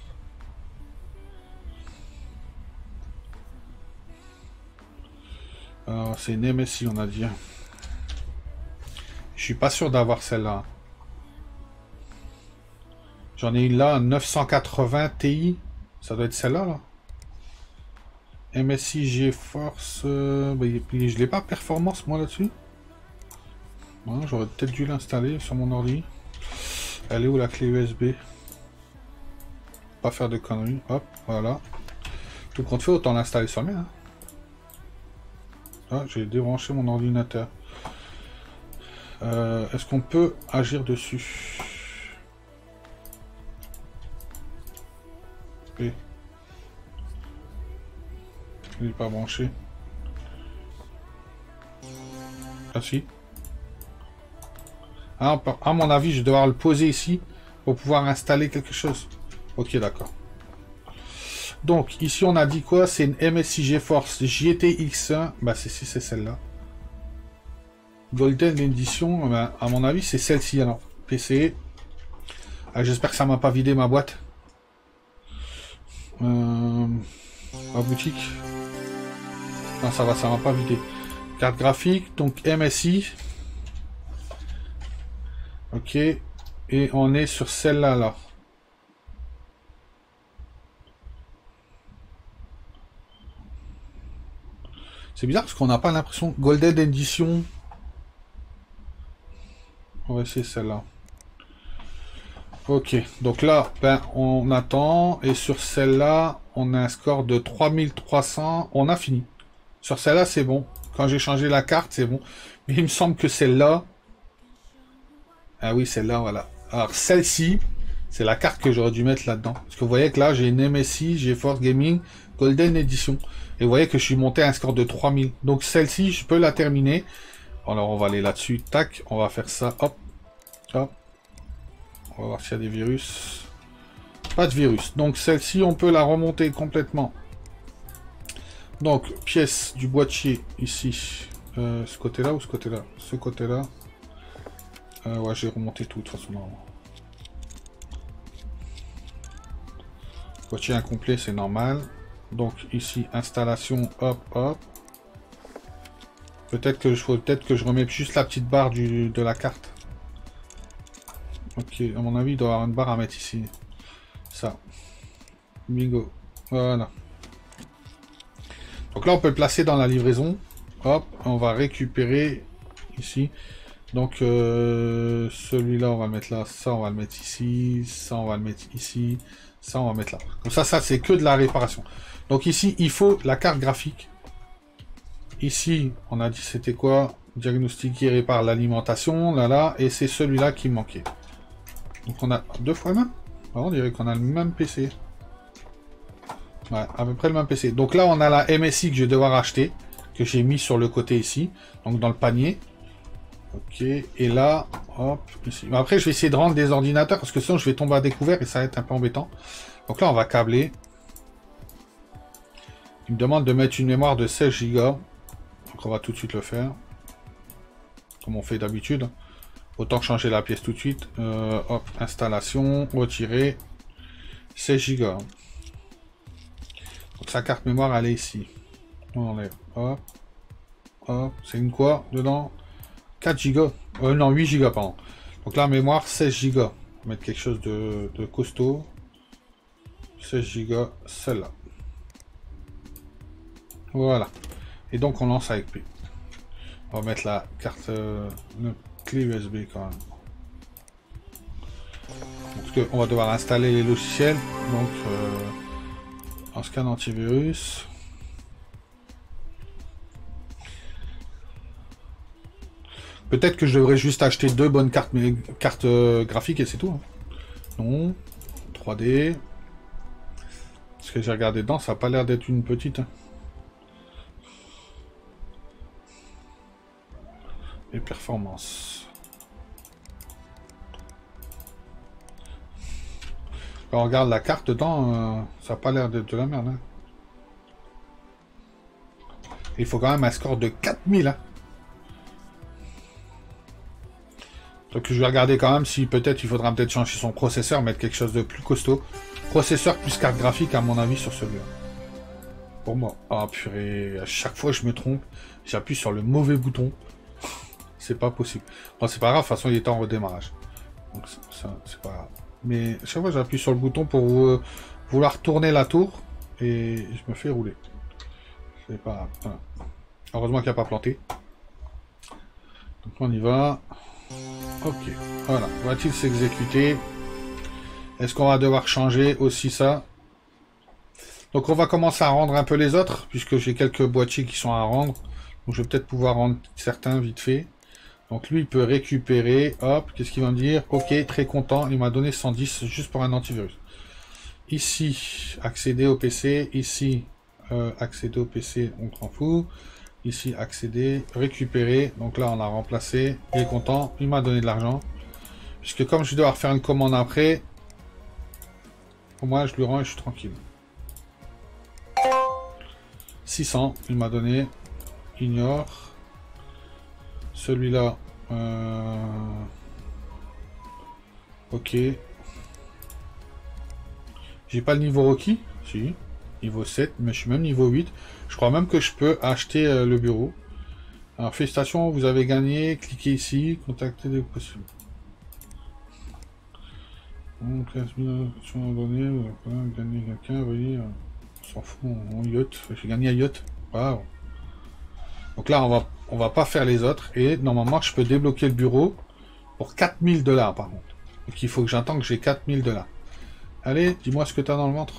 Speaker 1: c'est une MSI, on a dit. Je suis pas sûr d'avoir celle-là. J'en ai une là, 980 Ti. Ça doit être celle-là, là. MSI GeForce... je l'ai pas performance, moi, là-dessus. Ouais, j'aurais peut-être dû l'installer sur mon ordi. Elle est où, la clé USB? Pas faire de conneries. Hop, voilà. Tout compte fait, autant l'installer sur le mien, hein. Ah, j'ai débranché mon ordinateur. Est-ce qu'on peut agir dessus? Il n'est pas branché. Ah si. Ah, à mon avis, je vais devoir le poser ici pour pouvoir installer quelque chose. Ok, d'accord. Donc, ici, on a dit quoi? C'est une MSI GeForce GTX1. Bah, c'est celle-là. Golden Edition. Bah, à mon avis, c'est celle-ci, alors. PC. Ah, j'espère que ça m'a pas vidé ma boîte. La boutique. Non, ça va, ça m'a pas vidé. Carte graphique, donc MSI. Ok. Et on est sur celle-là, alors. C'est bizarre parce qu'on n'a pas l'impression. Golden Edition. On va essayer celle-là. Ok, donc là, ben, on attend. Et sur celle-là, on a un score de 3300. On a fini. Sur celle-là, c'est bon. Quand j'ai changé la carte, c'est bon. Mais il me semble que celle-là... Ah oui, celle-là, voilà. Alors, celle-ci, c'est la carte que j'aurais dû mettre là-dedans. Parce que vous voyez que là, j'ai une MSI, GeForce Gaming Golden Edition. Et vous voyez que je suis monté à un score de 3000. Donc celle-ci, je peux la terminer. Alors, on va aller là-dessus. Tac, on va faire ça. Hop. Hop. On va voir s'il y a des virus. Pas de virus. Donc celle-ci, on peut la remonter complètement. Donc, pièce du boîtier, ici. Ce côté-là ou ce côté-là? Ce côté-là. Ouais, j'ai remonté tout, de toute façon. Boîtier incomplet, c'est normal. Donc, ici, installation, hop, hop. Peut-être que je remets juste la petite barre de la carte. Ok, à mon avis, il doit y avoir une barre à mettre ici. Ça. Bingo. Voilà. Donc là, on peut le placer dans la livraison. Hop, on va récupérer ici. Donc, celui-là, on va le mettre là. Ça, on va le mettre ici. Ça, on va le mettre ici. Ça, on va mettre là. Comme ça, c'est que de la réparation. Donc ici, il faut la carte graphique. Ici, on a dit c'était quoi? Diagnostiquer, répare l'alimentation. Là. Et c'est celui-là qui manquait. Donc on a deux fois le même. On dirait qu'on a le même PC. Ouais, à peu près le même PC. Donc là, on a la MSI que je vais devoir acheter. Que j'ai mis sur le côté ici. Donc dans le panier. Ok. Et là, hop, ici. Mais après, je vais essayer de rendre des ordinateurs. Parce que sinon, je vais tomber à découvert. Et ça va être un peu embêtant. Donc là, on va câbler. Il me demande de mettre une mémoire de 16 Go. Donc on va tout de suite le faire. Comme on fait d'habitude. Autant changer la pièce tout de suite. Hop, installation, retirer. 16 Go. Donc sa carte mémoire, elle est ici. On enlève. Hop. Hop. C'est une quoi dedans? 4 Go. Non, 8 Go, pardon. Donc la mémoire, 16 Go. On va mettre quelque chose de costaud. 16 Go, celle-là. Voilà. Et donc on lance avec P. On va mettre la carte, clé USB quand même. Parce qu'on va devoir installer les logiciels. Donc un scan antivirus. Peut-être que je devrais juste acheter deux bonnes cartes, graphiques et c'est tout. Non. 3D. Parce que j'ai regardé dedans, ça n'a pas l'air d'être une petite. Et performance. Quand on regarde la carte dedans, ça n'a pas l'air d'être de la merde. Hein. Il faut quand même un score de 4000. Hein. Donc je vais regarder quand même si peut-être il faudra peut-être changer son processeur, mettre quelque chose de plus costaud. Processeur plus carte graphique à mon avis sur celui-là. Pour moi. Ah purée, à chaque fois je me trompe, j'appuie sur le mauvais bouton. C'est pas possible. Bon c'est pas grave, de toute façon il est en redémarrage. Donc ça c'est pas grave. Mais chaque fois j'appuie sur le bouton pour vouloir tourner la tour et je me fais rouler. C'est pas grave. Voilà. Heureusement qu'il n'y a pas planté. Donc on y va. Ok, voilà. Va-t-il s'exécuter? Est-ce qu'on va devoir changer aussi ça? Donc on va commencer à rendre un peu les autres, puisque j'ai quelques boîtiers qui sont à rendre. Donc je vais peut-être pouvoir rendre certains vite fait. Donc lui il peut récupérer. Hop, qu'est-ce qu'il va me dire? Ok, très content. Il m'a donné 110 juste pour un antivirus. Ici, accéder au PC. Ici, accéder au PC, on s'en fout. Ici, accéder, récupérer. Donc là, on a remplacé. Il est content. Il m'a donné de l'argent. Puisque comme je vais devoir faire une commande après, au moins, je lui rends et je suis tranquille. 600, il m'a donné. Ignore. Celui-là. Ok. J'ai pas le niveau requis. Si. Niveau 7, mais je suis même niveau 8. Je crois même que je peux acheter le bureau. Alors, félicitations, vous avez gagné. Cliquez ici. Contactez les possibles. 15 000 actions abonnés. Vous avez quand même gagné quelqu'un. Vous voyez, on s'en fout. On yacht. J'ai gagné un yacht. Waouh. Donc là, on va pas faire les autres. Et normalement, je peux débloquer le bureau pour 4000 $, par contre. Donc il faut que j'attende que j'ai 4000 $. Allez, dis-moi ce que tu as dans le ventre.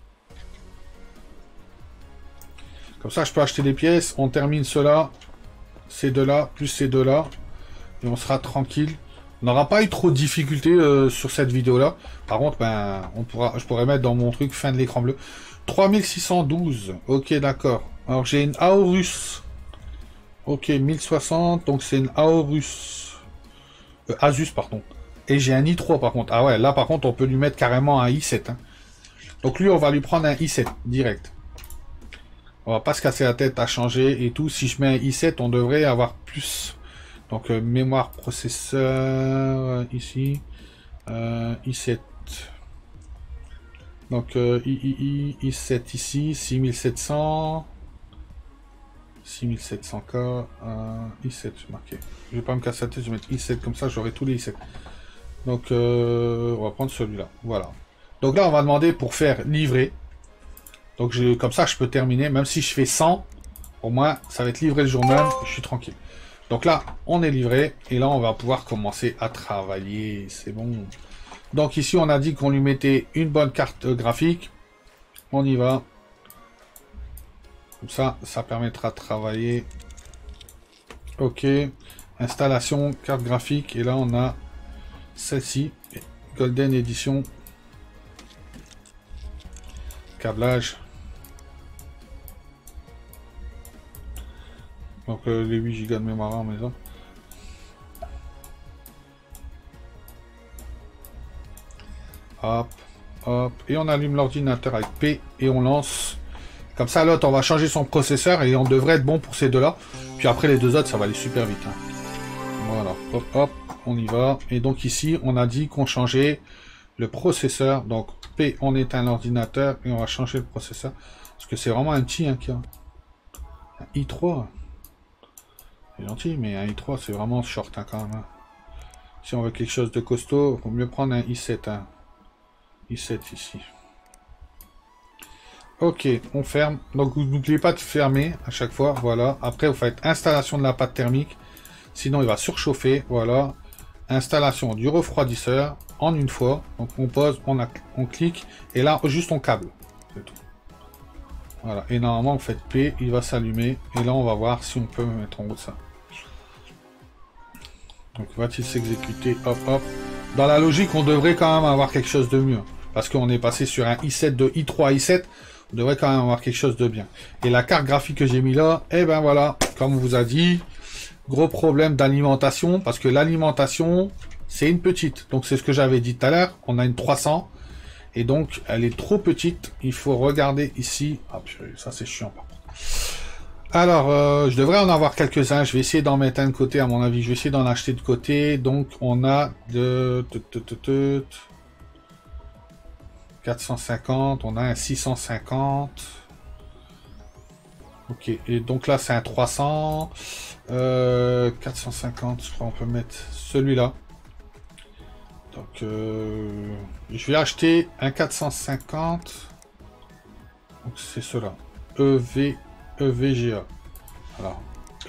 Speaker 1: Comme ça, je peux acheter des pièces. On termine cela. Ces deux-là, plus ces deux-là. Et on sera tranquille. On n'aura pas eu trop de difficultés sur cette vidéo-là. Par contre, ben, je pourrais mettre dans mon truc fin de l'écran bleu. 3612. Ok, d'accord. Alors, j'ai une Aorus. Ok, 1060. Donc, c'est une Aorus. Asus, pardon. Et j'ai un i3, par contre. Ah ouais, là, par contre, on peut lui mettre carrément un i7. Hein. Donc, lui, on va lui prendre un i7, direct. On va pas se casser la tête à changer et tout. Si je mets un i7, on devrait avoir plus. Donc, mémoire processeur, ici. i7. Donc, i7 ici, 6700. 6700K. i7, marqué. Je vais pas me casser la tête, je vais mettre i7 comme ça, j'aurai tous les i7. Donc, on va prendre celui-là. Voilà. Donc là, on va demander pour faire livrer. Donc, comme ça, je peux terminer. Même si je fais 100, au moins, ça va être livré le jour même. Je suis tranquille. Donc là, on est livré. Et là, on va pouvoir commencer à travailler. C'est bon. Donc ici, on a dit qu'on lui mettait une bonne carte graphique. On y va. Comme ça, ça permettra de travailler. Ok. Installation, carte graphique. Et là, on a celle-ci. Golden Edition. Câblage. Donc les 8 Go de mémoire en maison. Hop, hop. Et on allume l'ordinateur avec P et on lance. Comme ça, l'autre, on va changer son processeur et on devrait être bon pour ces deux-là. Puis après, les deux autres, ça va aller super vite. Hein. Voilà, hop, hop, on y va. Et donc ici, on a dit qu'on changeait le processeur. Donc P, on éteint l'ordinateur et on va changer le processeur. Parce que c'est vraiment un petit, hein, qui a un i3. C'est gentil, mais un i3, c'est vraiment short, hein, quand même. Hein. Si on veut quelque chose de costaud, il vaut mieux prendre un i7. Hein. i7 ici. Ok, on ferme. Donc, vous n'oubliez pas de fermer à chaque fois. Voilà. Après, vous faites installation de la pâte thermique. Sinon, il va surchauffer. Voilà. Installation du refroidisseur en une fois. Donc, on pose, on clique. Et là, juste on câble. C'est tout. Voilà. Et normalement, vous faites P. Il va s'allumer. Et là, on va voir si on peut mettre en route ça. Donc, va-t-il s'exécuter? Hop, hop. Dans la logique, on devrait quand même avoir quelque chose de mieux. Parce qu'on est passé sur un i7 de i3 à i7. On devrait quand même avoir quelque chose de bien. Et la carte graphique que j'ai mis là, eh ben voilà, comme on vous a dit, gros problème d'alimentation, parce que l'alimentation, c'est une petite. Donc c'est ce que j'avais dit tout à l'heure, on a une 300, et donc elle est trop petite. Il faut regarder ici. Ah purée, ça c'est chiant par contre. Alors, je devrais en avoir quelques-uns. Je vais essayer d'en mettre un de côté, à mon avis. Je vais essayer d'en acheter de côté. Donc on a de... 450, on a un 650. Ok, et donc là c'est un 300. 450, je crois on peut mettre celui-là. Donc je vais acheter un 450. Donc c'est cela. EVGA. Alors,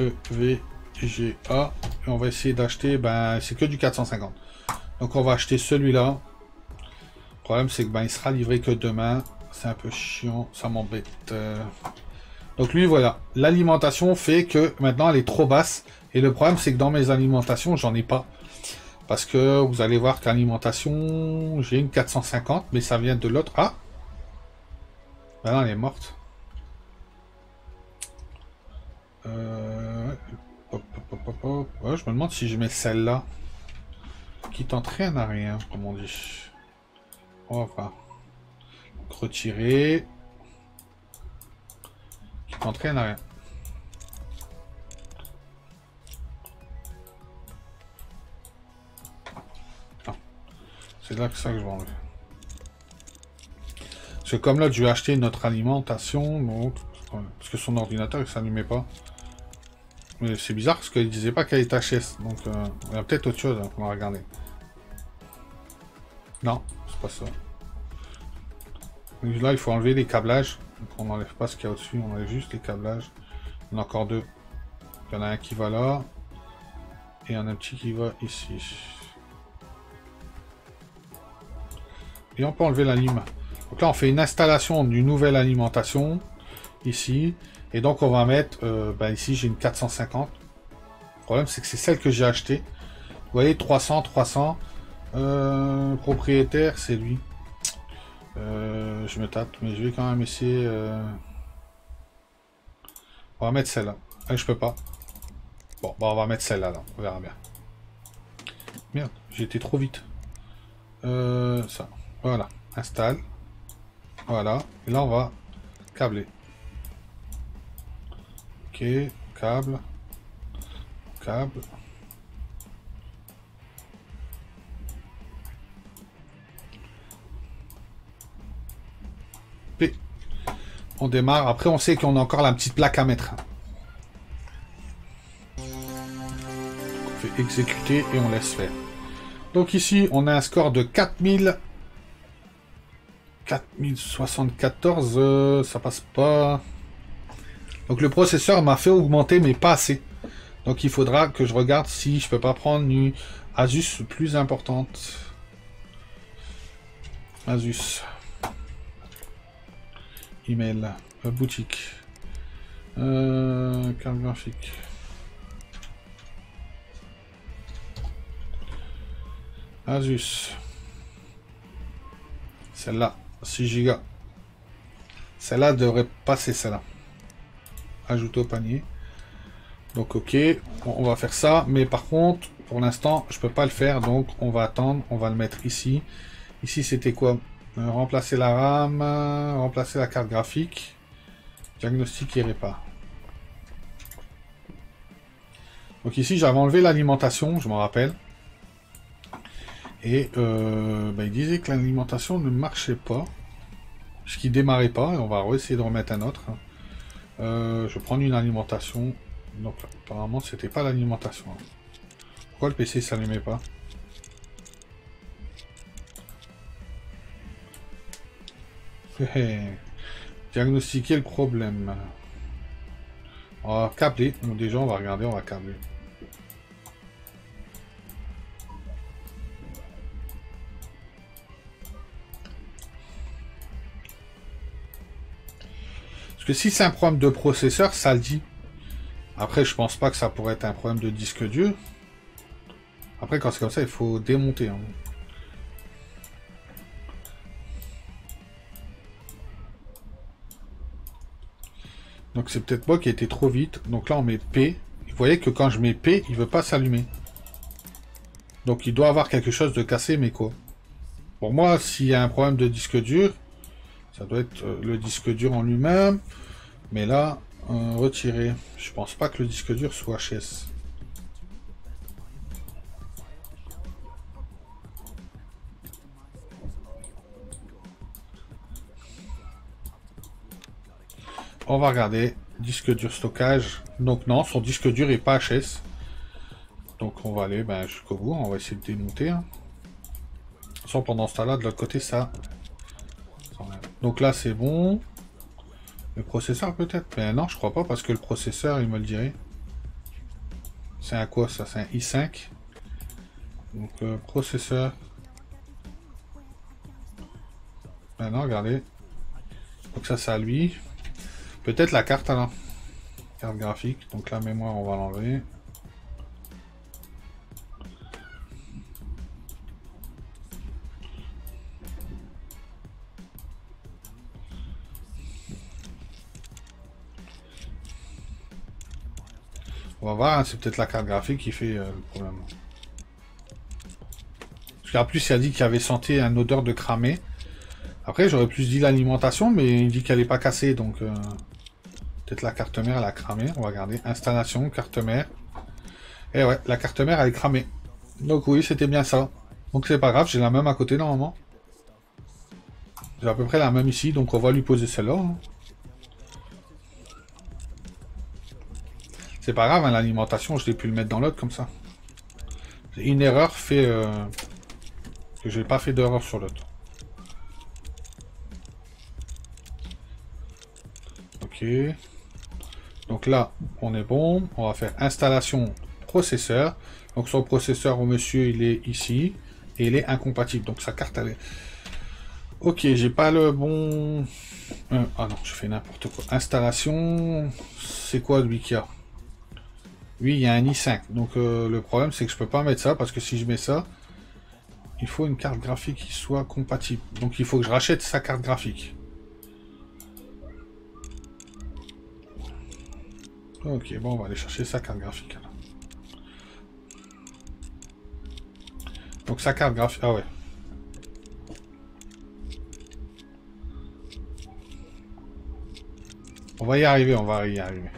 Speaker 1: EVGA. Et on va essayer d'acheter, ben c'est que du 450. Donc on va acheter celui-là. Le problème c'est que ben il sera livré que demain. C'est un peu chiant, ça m'embête. Donc lui voilà, l'alimentation fait que maintenant elle est trop basse. Et le problème c'est que dans mes alimentations j'en ai pas. Parce que vous allez voir qu'alimentation, j'ai une 450, mais ça vient de l'autre. Ah ben non, elle est morte. Hop, hop, hop, hop, hop. Ouais, je me demande si je mets celle-là. Qui tente rien à rien, comme on dit. On va voir. Donc, retirer. Qui tente rien à rien. C'est là que ça que je vais enlever. Parce que comme là, je vais acheter notre alimentation, donc, parce que son ordinateur, il s'allumait pas. Mais c'est bizarre parce qu'il disait pas qu'elle est HS, donc il y a peut-être autre chose, hein, qu'on va regarder. Non, c'est pas ça. Donc là, il faut enlever les câblages. Donc on n'enlève pas ce qu'il y a au-dessus, on enlève juste les câblages. Il y en a encore deux. Il y en a un qui va là. Et il y en a un petit qui va ici. Et on peut enlever l'anime. Donc là, on fait une installation d'une nouvelle alimentation. Ici. Et donc, on va mettre... ici, j'ai une 450. Le problème, c'est que c'est celle que j'ai achetée. Vous voyez, 300, 300. Propriétaire, c'est lui. Je me tâte, mais je vais quand même essayer... On va mettre celle-là. Je peux pas. Bon, on va mettre celle-là, là. On verra bien. Merde, j'ai été trop vite. Ça. Voilà. Installe. Voilà. Et là, on va câbler. Ok. Câble. Câble. P. On démarre. Après, on sait qu'on a encore la petite plaque à mettre. On fait exécuter et on laisse faire. Donc ici, on a un score de 4074. Ça passe pas. Donc le processeur m'a fait augmenter, mais pas assez. Donc il faudra que je regarde si je peux pas prendre une Asus plus importante. Asus. Email. Boutique. Carte graphique. Asus. Celle-là. 6 Go. Celle-là devrait passer celle-là. Ajouter au panier. Donc ok, on va faire ça. Mais par contre, pour l'instant, je peux pas le faire. Donc on va attendre. On va le mettre ici. Ici, c'était quoi? Remplacer la RAM. Remplacer la carte graphique. Diagnostic et répare. Donc ici, j'avais enlevé l'alimentation, je m'en rappelle. Et il disait que l'alimentation ne marchait pas. Ce qui démarrait pas. Et on va essayer de remettre un autre. Je vais prendre une alimentation. Donc apparemment c'était pas l'alimentation. Pourquoi le PC s'allumait pas? Diagnostiquer le problème. On va câbler. Donc déjà on va regarder, on va câbler. Parce que si c'est un problème de processeur, ça le dit. Après, je pense pas que ça pourrait être un problème de disque dur. Après, quand c'est comme ça, il faut démonter. Hein. Donc c'est peut-être moi qui ai été trop vite. Donc là, on met P. Vous voyez que quand je mets P, il veut pas s'allumer. Donc il doit avoir quelque chose de cassé, mais quoi? Pour moi, s'il y a un problème de disque dur, ça doit être le disque dur en lui-même. Mais là... retirer. Je pense pas que le disque dur soit HS. On va regarder. Disque dur stockage. Donc non, son disque dur est pas HS. Donc on va aller jusqu'au bout. On va essayer de démonter. Hein. De toute façon, pendant ce temps-là, de l'autre côté, ça... Donc là, c'est bon. Le processeur peut-être? Mais non, je crois pas parce que le processeur, il me le dirait. C'est un quoi ça? C'est un i5. Donc processeur. Ben non, regardez. Donc ça, c'est à lui. Peut-être la carte alors. Carte graphique. Donc la mémoire, on va l'enlever. va voir, hein, c'est peut-être la carte graphique qui fait le problème. Parce qu'en plus, il a dit qu'il avait senti une odeur de cramé. Après, j'aurais plus dit l'alimentation, mais il dit qu'elle n'est pas cassée, donc... peut-être la carte mère, elle a cramé. On va regarder. Installation, carte mère. Et ouais, la carte mère, elle est cramée. Donc oui, c'était bien ça. Donc c'est pas grave, j'ai la même à côté, normalement. J'ai à peu près la même ici, donc on va lui poser celle-là. Hein. C'est pas grave, hein, l'alimentation, je l'ai pu le mettre dans l'autre, comme ça. Une erreur fait... que j'ai pas fait d'erreur sur l'autre. Ok. Donc là, on est bon. On va faire installation processeur. Donc son processeur au monsieur, il est ici. Et il est incompatible. Donc sa carte, elle est... Ok, j'ai pas le bon... ah non, je fais n'importe quoi. Installation... C'est quoi lui qui a? Lui, il y a un i5. Donc le problème, c'est que je peux pas mettre ça. Parce que si je mets ça... Il faut une carte graphique qui soit compatible. Donc il faut que je rachète sa carte graphique. Ok, bon, on va aller chercher sa carte graphique. Alors. Donc sa carte graphique... Ah ouais. On va y arriver, on va y arriver.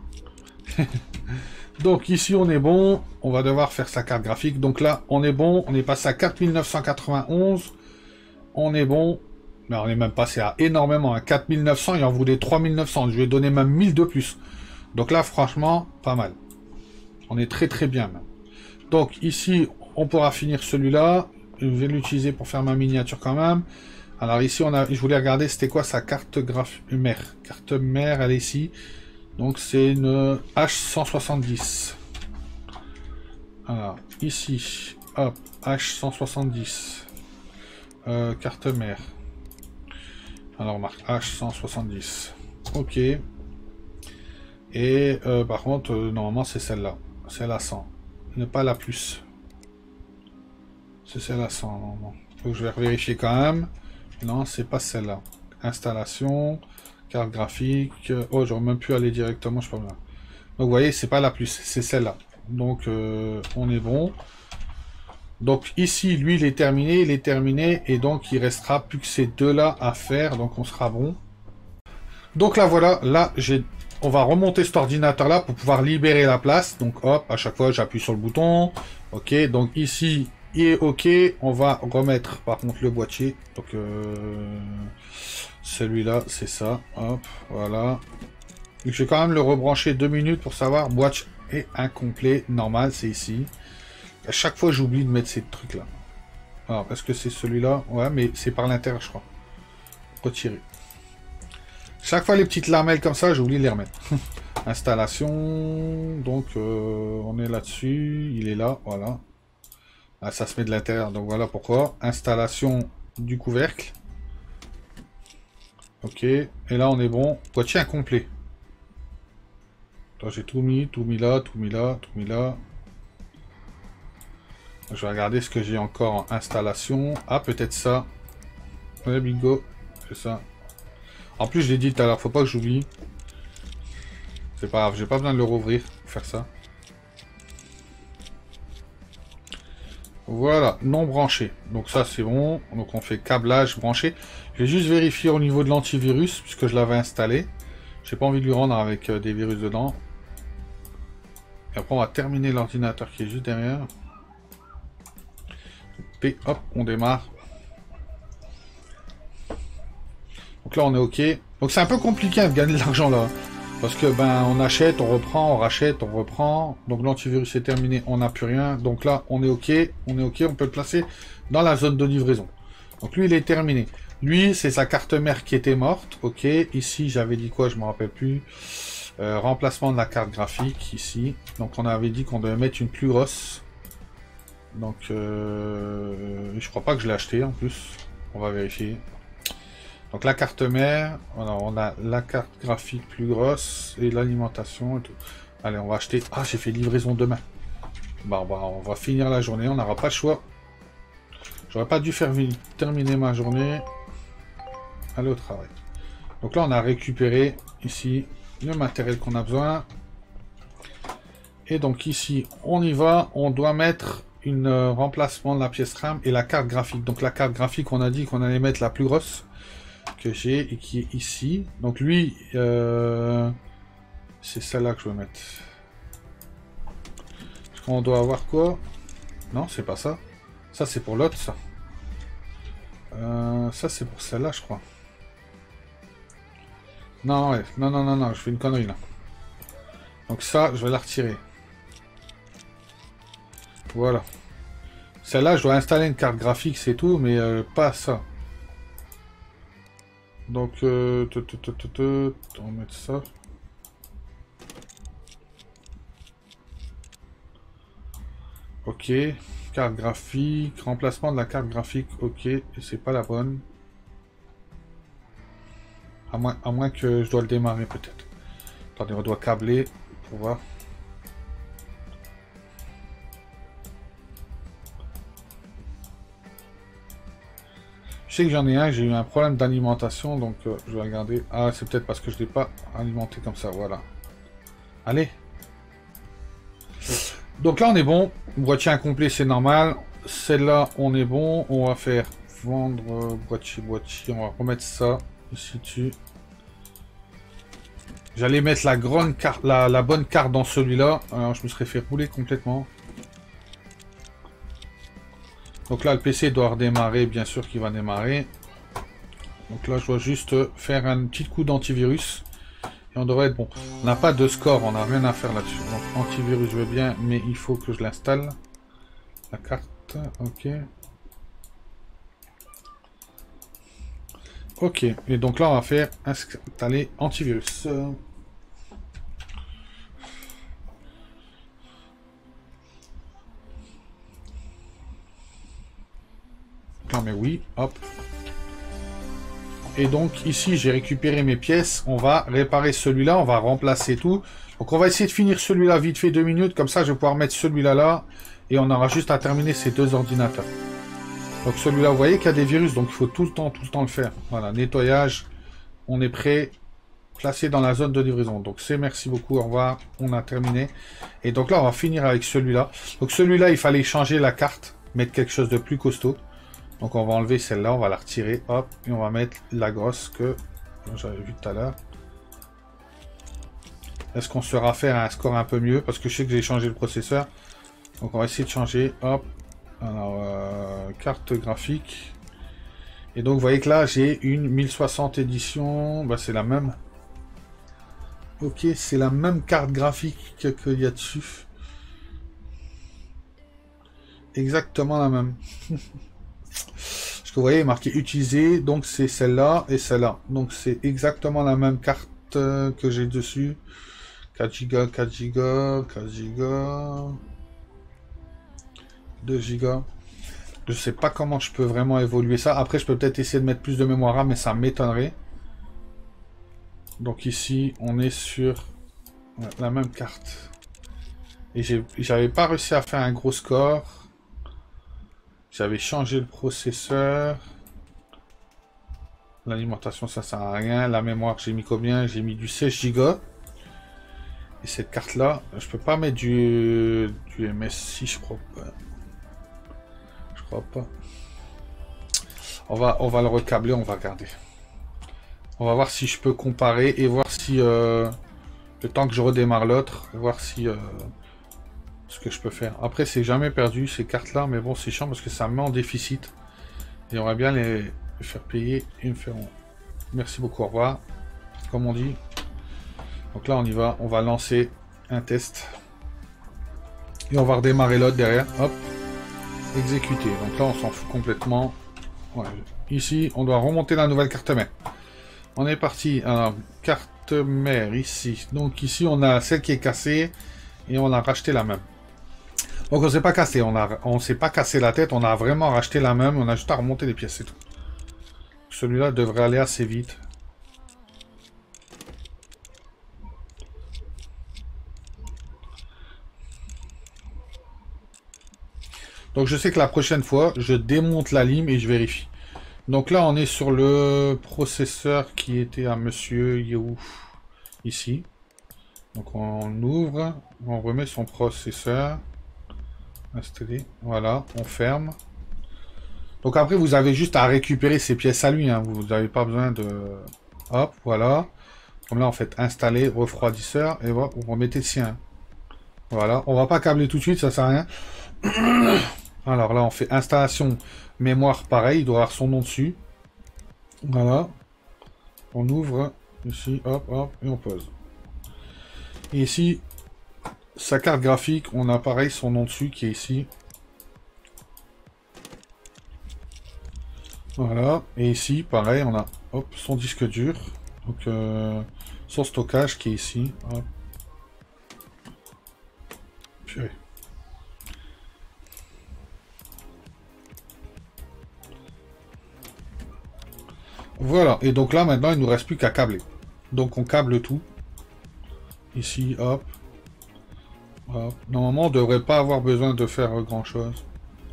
Speaker 1: Donc ici on est bon, on va devoir faire sa carte graphique. Donc là on est bon, on est passé à 4991. On est bon. Mais on est même passé à énormément, à 4900, il en voulait 3900. Je lui ai donné même 1000 de plus. Donc là franchement, pas mal. On est très très bien même. Donc ici on pourra finir celui-là. Je vais l'utiliser pour faire ma miniature quand même. Alors ici on a, je voulais regarder c'était quoi sa carte mère. Carte mère, elle est ici. Donc c'est une H170. Alors, ici, hop, H170. Carte mère. Alors on marque H170. Ok. Et par contre, normalement c'est celle-là. C'est la 100. Ne pas la plus. C'est celle-là 100 normalement. Donc je vais vérifier quand même. Non, c'est pas celle-là. Installation. Carte graphique. Oh, j'aurais même pu aller directement, je sais pas bien. Donc vous voyez, c'est pas la plus, c'est celle-là. Donc on est bon. Donc ici, lui, il est terminé, et donc il restera plus que ces deux-là à faire, donc on sera bon. Donc là, voilà, là, on va remonter cet ordinateur-là pour pouvoir libérer la place. Donc hop, à chaque fois, j'appuie sur le bouton. Ok, donc ici, il est ok. On va remettre, par contre, le boîtier. Donc celui-là, c'est ça. Hop, voilà. Donc, je vais quand même le rebrancher 2 minutes pour savoir. Boîtier est incomplet. Normal, c'est ici. À chaque fois, j'oublie de mettre ces trucs-là. Alors, est-ce que c'est celui-là? Ouais, mais c'est par l'intérieur, je crois. Retirer. Chaque fois, les petites lamelles comme ça, j'oublie de les remettre. Installation. Donc, on est là-dessus. Il est là, voilà. Ah, ça se met de l'intérieur, donc voilà pourquoi. Installation du couvercle. Ok. Et là, on est bon. Boîtier incomplet. J'ai tout mis là, tout mis là, tout mis là. Je vais regarder ce que j'ai encore en installation. Ah, peut-être ça. Ouais, bingo. C'est ça. En plus, je l'ai dit tout à l'heure, faut pas que j'oublie. C'est pas grave, j'ai pas besoin de le rouvrir pour faire ça. Voilà, non branché. Donc ça, c'est bon. Donc on fait câblage branché. Je vais juste vérifier au niveau de l'antivirus, puisque je l'avais installé. J'ai pas envie de lui rendre avec des virus dedans. Et après, on va terminer l'ordinateur qui est juste derrière. Et hop, on démarre. Donc là, on est OK. Donc c'est un peu compliqué de gagner de l'argent là. Parce que, ben, on achète, on reprend, on rachète, on reprend. Donc l'antivirus est terminé, on n'a plus rien. Donc là, on est OK. On est OK, on peut le placer dans la zone de livraison. Donc lui, il est terminé. Lui, c'est sa carte mère qui était morte. OK. Ici, j'avais dit quoi, je me rappelle plus. Remplacement de la carte graphique, ici. Donc on avait dit qu'on devait mettre une plus grosse. Donc, je crois pas que je l'ai acheté en plus. On va vérifier. Donc la carte mère, alors on a la carte graphique plus grosse et l'alimentation et tout. Allez, on va acheter. Ah, j'ai fait livraison demain. Bon, on va finir la journée, on n'aura pas le choix. J'aurais pas dû faire terminer ma journée. Aller au travail. Donc là, on a récupéré ici le matériel qu'on a besoin. Et donc ici, on y va. On doit mettre une remplacement de la pièce RAM et la carte graphique. Donc la carte graphique, on a dit qu'on allait mettre la plus grosse que j'ai et qui est ici. Donc lui, c'est celle-là que je veux mettre. Parce qu'on doit avoir quoi? Non, c'est pas ça. Ça, c'est pour l'autre, ça. Ça, c'est pour celle-là, je crois. Non, ouais. Non, non, non, non, je fais une connerie, là. Donc ça, je vais la retirer. Voilà. Celle-là, je dois installer une carte graphique, c'est tout, mais pas ça. Donc, on va mettre ça. Ok. Carte graphique. Remplacement de la carte graphique. Ok. Et c'est pas la bonne. À moins que je dois le démarrer, peut-être. Attendez, on doit câbler pour voir. Je sais que j'en ai un, j'ai eu un problème d'alimentation, donc je vais regarder. Ah, c'est peut-être parce que je ne l'ai pas alimenté comme ça, voilà. Allez. Donc là, on est bon. Boîtier incomplet, c'est normal. Celle-là, on est bon. On va faire vendre boîtier. On va remettre ça ici dessus. J'allais mettre la grande carte, la bonne carte dans celui-là. Alors, je me serais fait rouler complètement. Donc là, le PC doit redémarrer, bien sûr qu'il va démarrer. Donc là, je dois juste faire un petit coup d'antivirus. Et on devrait être bon. On n'a pas de score, on n'a rien à faire là-dessus. Donc antivirus, je veux bien, mais il faut que je l'installe. La carte, ok. Ok, et donc là, on va faire installer antivirus. Non mais oui, hop. Et donc ici j'ai récupéré mes pièces, on va réparer celui-là, on va remplacer tout. Donc on va essayer de finir celui-là vite fait 2 minutes, comme ça je vais pouvoir mettre celui-là là, et on aura juste à terminer ces 2 ordinateurs. Donc celui-là, vous voyez qu'il y a des virus, donc il faut tout le temps le faire. Voilà, nettoyage, on est prêt, placé dans la zone de livraison. Donc c'est merci beaucoup, au revoir, on a terminé. Et donc là on va finir avec celui-là. Donc celui-là il fallait changer la carte, mettre quelque chose de plus costaud. Donc on va enlever celle-là, on va la retirer, hop, et on va mettre la grosse que j'avais vu tout à l'heure. Est-ce qu'on saura faire un score un peu mieux? Parce que je sais que j'ai changé le processeur. Donc on va essayer de changer, hop. Alors, carte graphique. Et donc vous voyez que là j'ai une 1060 édition, bah, c'est la même. Ok, c'est la même carte graphique qu'il y a dessus. Exactement la même. Parce que vous voyez, il est marqué utiliser, donc c'est celle-là et celle-là. Donc c'est exactement la même carte que j'ai dessus. 4 Go, 4 Go, 4 Go, 2 Go. Je sais pas comment je peux vraiment évoluer ça. Après, je peux peut-être essayer de mettre plus de mémoire RAM, mais ça m'étonnerait. Donc ici, on est sur la même carte. Et j'avais pas réussi à faire un gros score. J'avais changé le processeur. L'alimentation, ça sert à rien. La mémoire, j'ai mis combien? J'ai mis du 16 Go. Et cette carte-là, je peux pas mettre du MSI, je crois pas. Je crois pas. On va le recabler, on va regarder. On va voir si je peux comparer et voir si le temps que je redémarre l'autre, voir si ce que je peux faire. Après, c'est jamais perdu ces cartes-là, mais bon, c'est chiant parce que ça me met en déficit. Et on va bien les faire payer et me faire. Merci beaucoup, au revoir. Comme on dit. Donc là, on y va. On va lancer un test. Et on va redémarrer l'autre derrière. Hop. Exécuter. Donc là, on s'en fout complètement. Ouais. Ici, on doit remonter la nouvelle carte mère. On est parti. Alors, carte mère ici. Donc ici, on a celle qui est cassée. Et on a racheté la même. Donc on s'est pas cassé. On s'est pas cassé la tête. On a vraiment racheté la même. On a juste à remonter les pièces, c'est tout. Celui-là devrait aller assez vite. Donc je sais que la prochaine fois, je démonte la lime et je vérifie. Donc là, on est sur le processeur qui était à monsieur Yahoo. Ici. Donc on ouvre, on remet son processeur. Installer, voilà, on ferme. Donc après, vous avez juste à récupérer ces pièces à lui, hein. Vous n'avez pas besoin de... Hop, voilà. Comme là, en fait, installer, refroidisseur, et voilà, vous remettez le sien. Voilà, on va pas câbler tout de suite, ça sert à rien. Alors là, on fait installation mémoire, pareil, il doit avoir son nom dessus. Voilà. On ouvre, ici, hop, hop, et on pose. Et ici, sa carte graphique, on a pareil son nom dessus qui est ici. Voilà, et ici, pareil, on a hop, son disque dur. Donc, son stockage qui est ici. Hop. Purée. Voilà, et donc là, maintenant, il nous reste plus qu'à câbler. Donc, on câble tout. Ici, hop. Hop. Normalement, on ne devrait pas avoir besoin de faire grand-chose.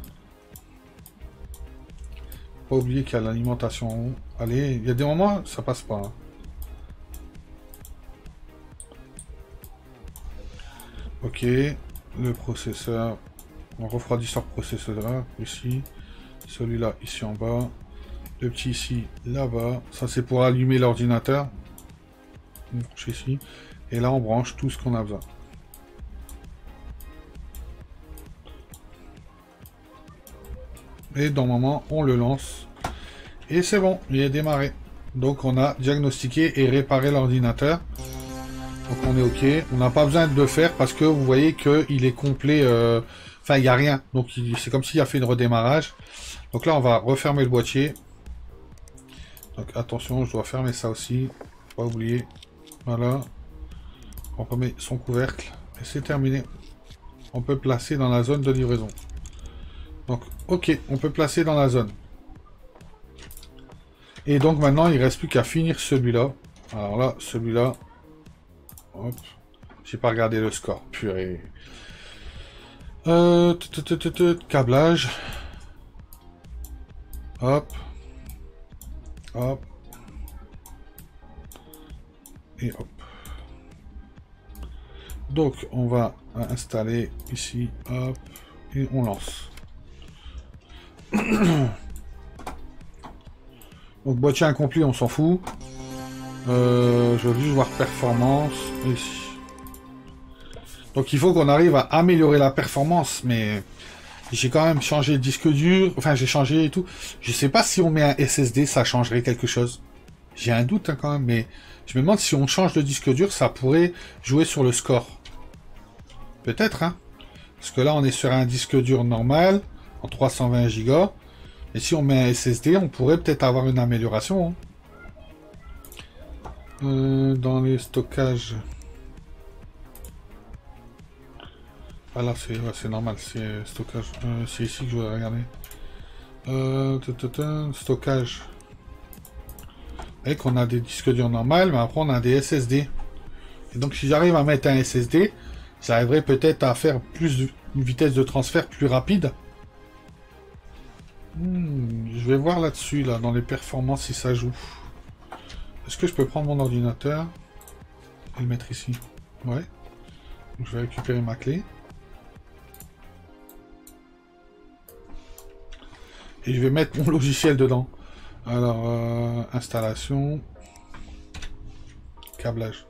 Speaker 1: Pas oublier qu'il y a l'alimentation en haut. Allez, il y a des moments, ça passe pas. Hein. Ok, le processeur, un refroidisseur processeur ici, celui-là ici en bas, le petit ici là-bas, ça c'est pour allumer l'ordinateur, on branche ici, et là on branche tout ce qu'on a besoin. Et normalement on le lance, et c'est bon, il est démarré. Donc on a diagnostiqué et réparé l'ordinateur. Donc on est ok, on n'a pas besoin de le faire parce que vous voyez qu'il est complet, enfin il n'y a rien, donc c'est comme s'il a fait une redémarrage. Donc là on va refermer le boîtier. Donc attention, je dois fermer ça aussi, pas oublier. Voilà, on remet son couvercle et c'est terminé. On peut placer dans la zone de livraison. Donc ok, on peut placer dans la zone. Et donc maintenant il ne reste plus qu'à finir celui-là. Alors là, celui-là... Hop. J'ai pas regardé le score. Purée. Câblage. Hop. Hop. Et hop. Donc on va installer ici. Hop. Et on lance. Donc boîtier incomplet, on s'en fout. Je veux juste voir performance ici. Donc il faut qu'on arrive à améliorer la performance, mais j'ai quand même changé le disque dur, enfin j'ai changé et tout. Je sais pas si on met un SSD, ça changerait quelque chose. J'ai un doute hein, quand même, mais je me demande si on change le disque dur, ça pourrait jouer sur le score. Peut-être, hein. Parce que là on est sur un disque dur normal, en 320 Go. Et si on met un SSD, on pourrait peut-être avoir une amélioration. Hein. Dans les stockages. Ah là c'est normal, c'est stockage. C'est ici que je voudrais regarder. Stockage. Vous voyez qu'on a des disques durs normaux, mais après on a des SSD. Et donc si j'arrive à mettre un SSD, j'arriverai peut-être à faire une vitesse de transfert plus rapide. Je vais voir là-dessus, là, dans les performances, si ça joue. Est-ce que je peux prendre mon ordinateur et le mettre ici? Ouais. Donc, je vais récupérer ma clé. Et je vais mettre mon logiciel dedans. Alors, installation. Câblage.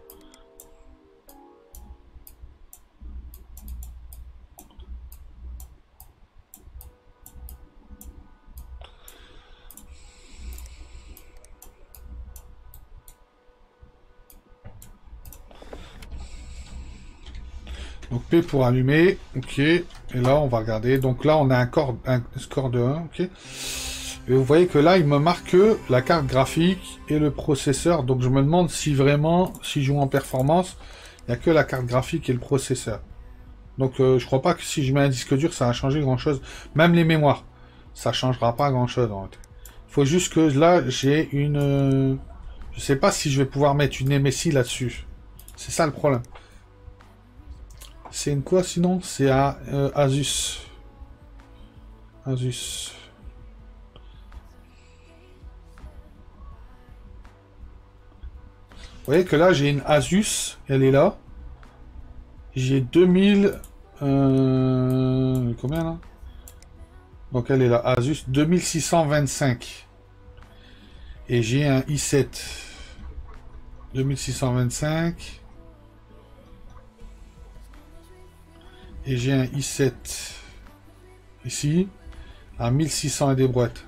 Speaker 1: Donc P pour allumer, ok. Et là, on va regarder. Donc là, on a un score de 1, ok. Et vous voyez que là, il me marque que la carte graphique et le processeur. Donc je me demande si vraiment, si je joue en performance, il n'y a que la carte graphique et le processeur. Donc je crois pas que si je mets un disque dur, ça va changer grand-chose. Même les mémoires, ça changera pas grand-chose. Il faut juste que là, j'ai une... je sais pas si je vais pouvoir mettre une MSI là-dessus. C'est ça le problème. C'est une quoi sinon? C'est à Asus. Asus. Vous voyez que là j'ai une Asus, elle est là. J'ai 2000... combien là? Donc elle est là, Asus 2625. Et j'ai un i7 2625. Et j'ai un i7 ici à 1600 et des brouettes.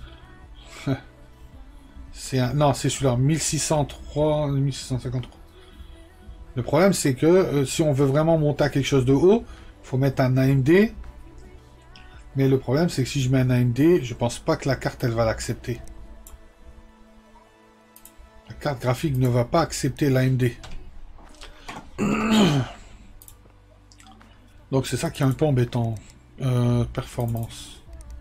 Speaker 1: C'est un... Non, c'est celui-là, 1603, 1653. Le problème, c'est que si on veut vraiment monter à quelque chose de haut, il faut mettre un AMD. Mais le problème, c'est que si je mets un AMD, je pense pas que la carte, elle va l'accepter. La carte graphique ne va pas accepter l'AMD. Donc c'est ça qui est un peu embêtant. Performance.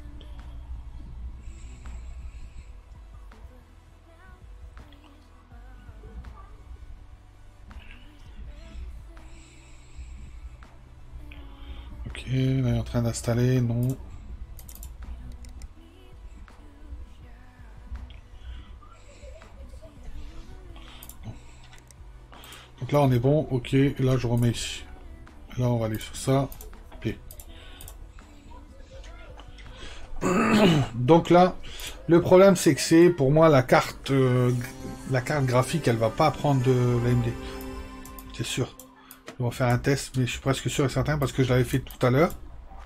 Speaker 1: Ok, là il est en train d'installer, non. Donc là on est bon, ok, et là je remets ici. Là on va aller sur ça. Ok. Donc là, le problème c'est que c'est pour moi la carte graphique, elle va pas prendre de l'AMD. C'est sûr. On va faire un test, mais je suis presque sûr et certain parce que je l'avais fait tout à l'heure.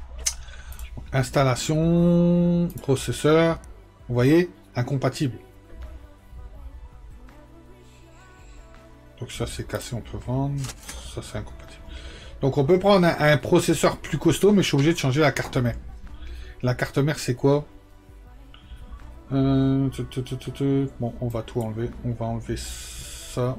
Speaker 1: Installation, processeur, vous voyez, incompatible. Donc ça c'est cassé, on peut vendre. Ça c'est incompatible. Donc on peut prendre un processeur plus costaud, mais je suis obligé de changer la carte mère. La carte mère c'est quoi? Bon, on va tout enlever. On va enlever ça.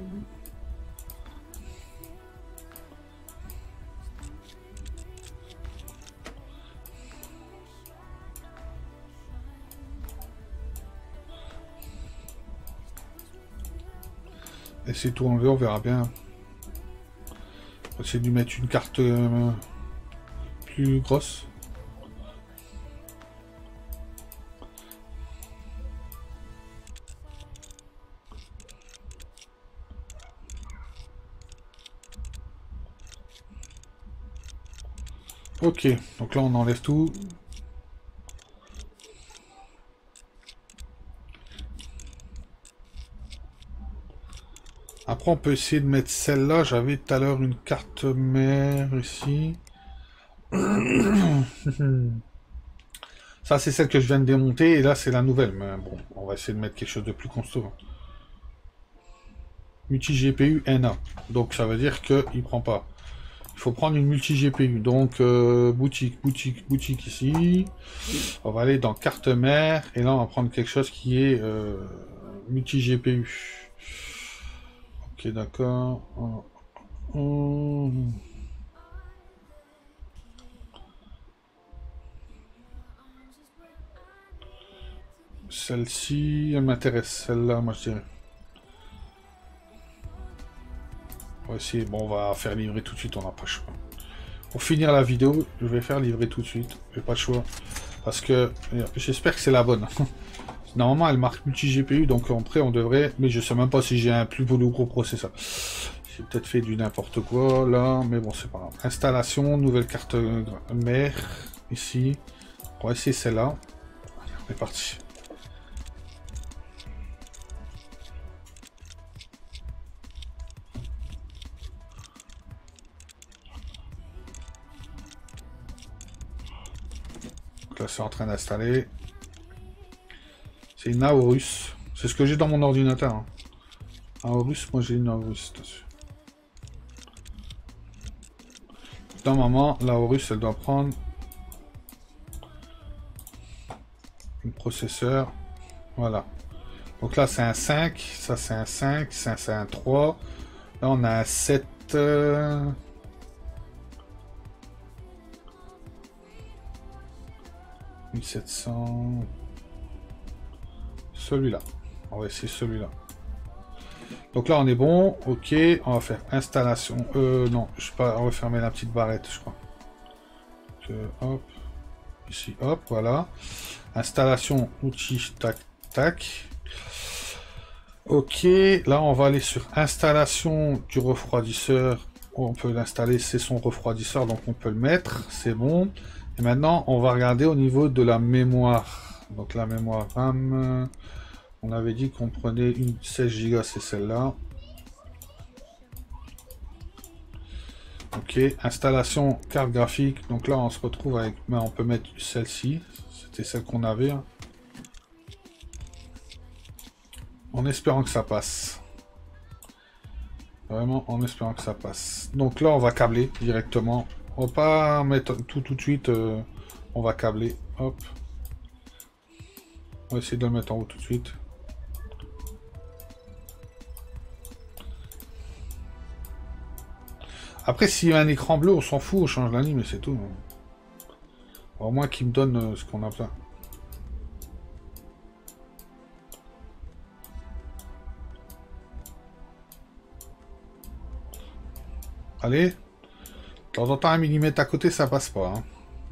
Speaker 1: Et c'est tout enlevé, on verra bien. On va essayer de lui mettre une carte plus grosse. Ok, donc là on enlève tout. Après on peut essayer de mettre celle-là. J'avais tout à l'heure une carte mère ici. Ça c'est celle que je viens de démonter et là c'est la nouvelle. Mais bon, on va essayer de mettre quelque chose de plus costaud. Multi-GPU NA. Donc ça veut dire qu'il prend pas. Il faut prendre une multi-GPU. Donc boutique ici. On va aller dans carte mère. Et là on va prendre quelque chose qui est multi-GPU. Ok, d'accord. Celle-ci, elle m'intéresse. Celle-là, moi je dirais. On va essayer. Bon, on va faire livrer tout de suite. On n'a pas le choix. Pour finir la vidéo, je vais faire livrer tout de suite. J'ai pas le choix. Parce que j'espère que c'est la bonne. Normalement, elle marque multi-GPU, donc après, on devrait... Mais je sais même pas si j'ai un plus beau gros processeur. J'ai peut-être fait du n'importe quoi, là, mais bon, c'est pas grave. Installation, nouvelle carte mère, ici. On va essayer celle-là. On est parti. Donc là, c'est en train d'installer. C'est une Aorus. C'est ce que j'ai dans mon ordinateur. Hein. Aorus, moi j'ai une Aorus dessus. Normalement, la Aorus, elle doit prendre un processeur. Voilà. Donc là, c'est un 5. Ça, c'est un 5. Ça, c'est un 3. Là, on a un 7. 1700. Celui-là. On va essayer celui-là. Donc là, on est bon. Ok. On va faire installation. Non, je sais pas. On va fermer la petite barrette, je crois. Hop. Ici, hop. Voilà. Installation outil. Tac, tac. Ok. Là, on va aller sur installation du refroidisseur On peut l'installer, c'est son refroidisseur, donc on peut le mettre, c'est bon. Et maintenant, on va regarder au niveau de la mémoire. Donc la mémoire RAM, on avait dit qu'on prenait une 16 Go, c'est celle-là. Ok, installation carte graphique. Donc là, on se retrouve avec... Ben, on peut mettre celle-ci. C'était celle qu'on avait. Hein. En espérant que ça passe. Vraiment en espérant que ça passe. Donc là, on va câbler directement. On va pas mettre tout de suite. On va câbler. Hop. On va essayer de le mettre en haut tout de suite. Après, s'il y a un écran bleu, on s'en fout, on change la ligne, mais c'est tout. Au moins qu'il me donne ce qu'on a besoin. Allez. De temps en temps, un millimètre à côté, ça passe pas. Hein.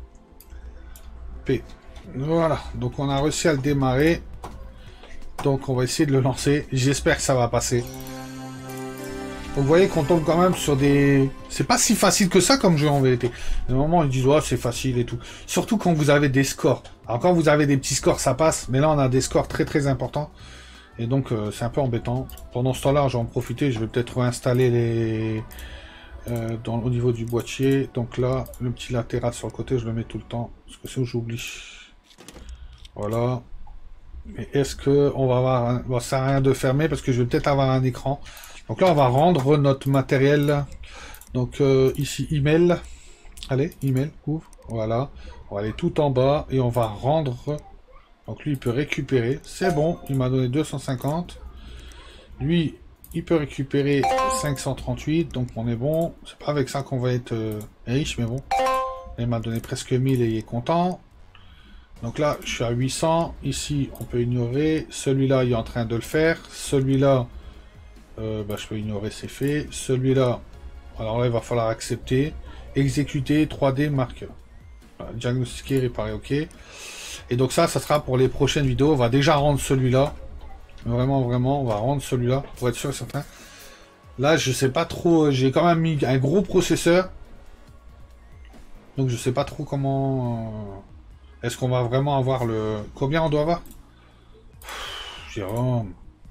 Speaker 1: P. Voilà. Donc, on a réussi à le démarrer. Donc, on va essayer de le lancer. J'espère que ça va passer. Vous voyez qu'on tombe quand même sur des... C'est pas si facile que ça comme jeu en vérité. À un moment, ils disent, oh, c'est facile et tout. Surtout quand vous avez des scores. Alors, quand vous avez des petits scores, ça passe. Mais là, on a des scores très très importants. Et donc, c'est un peu embêtant. Pendant ce temps-là, je vais en profiter. Je vais peut-être réinstaller les... au niveau du boîtier. Donc là, le petit latéral sur le côté, je le mets tout le temps. Parce que c'est où j'oublie. Voilà. Mais est-ce que on va avoir... Bon, ça sert à rien de fermer parce que je vais peut-être avoir un écran. Donc là, on va rendre notre matériel. Donc ici, email. Allez, email, ouvre. Voilà. On va aller tout en bas et on va rendre. Donc lui, il peut récupérer. C'est bon, il m'a donné 250. Lui, il peut récupérer 538. Donc on est bon. C'est pas avec ça qu'on va être riche, mais bon. Il m'a donné presque 1000 et il est content. Donc là, je suis à 800. Ici, on peut ignorer. Celui-là, il est en train de le faire. Celui-là... je peux ignorer, c'est fait. Celui-là, alors là, il va falloir accepter. Exécuter 3D marqueur. Voilà, diagnostiquer, réparer, ok. Et donc ça sera pour les prochaines vidéos. On va déjà rendre celui-là. Vraiment, vraiment, on va rendre celui-là pour être sûr et certain. Là, je sais pas trop. J'ai quand même mis un gros processeur. Donc je sais pas trop comment... Est-ce qu'on va vraiment avoir le... Combien on doit avoir? Jérôme...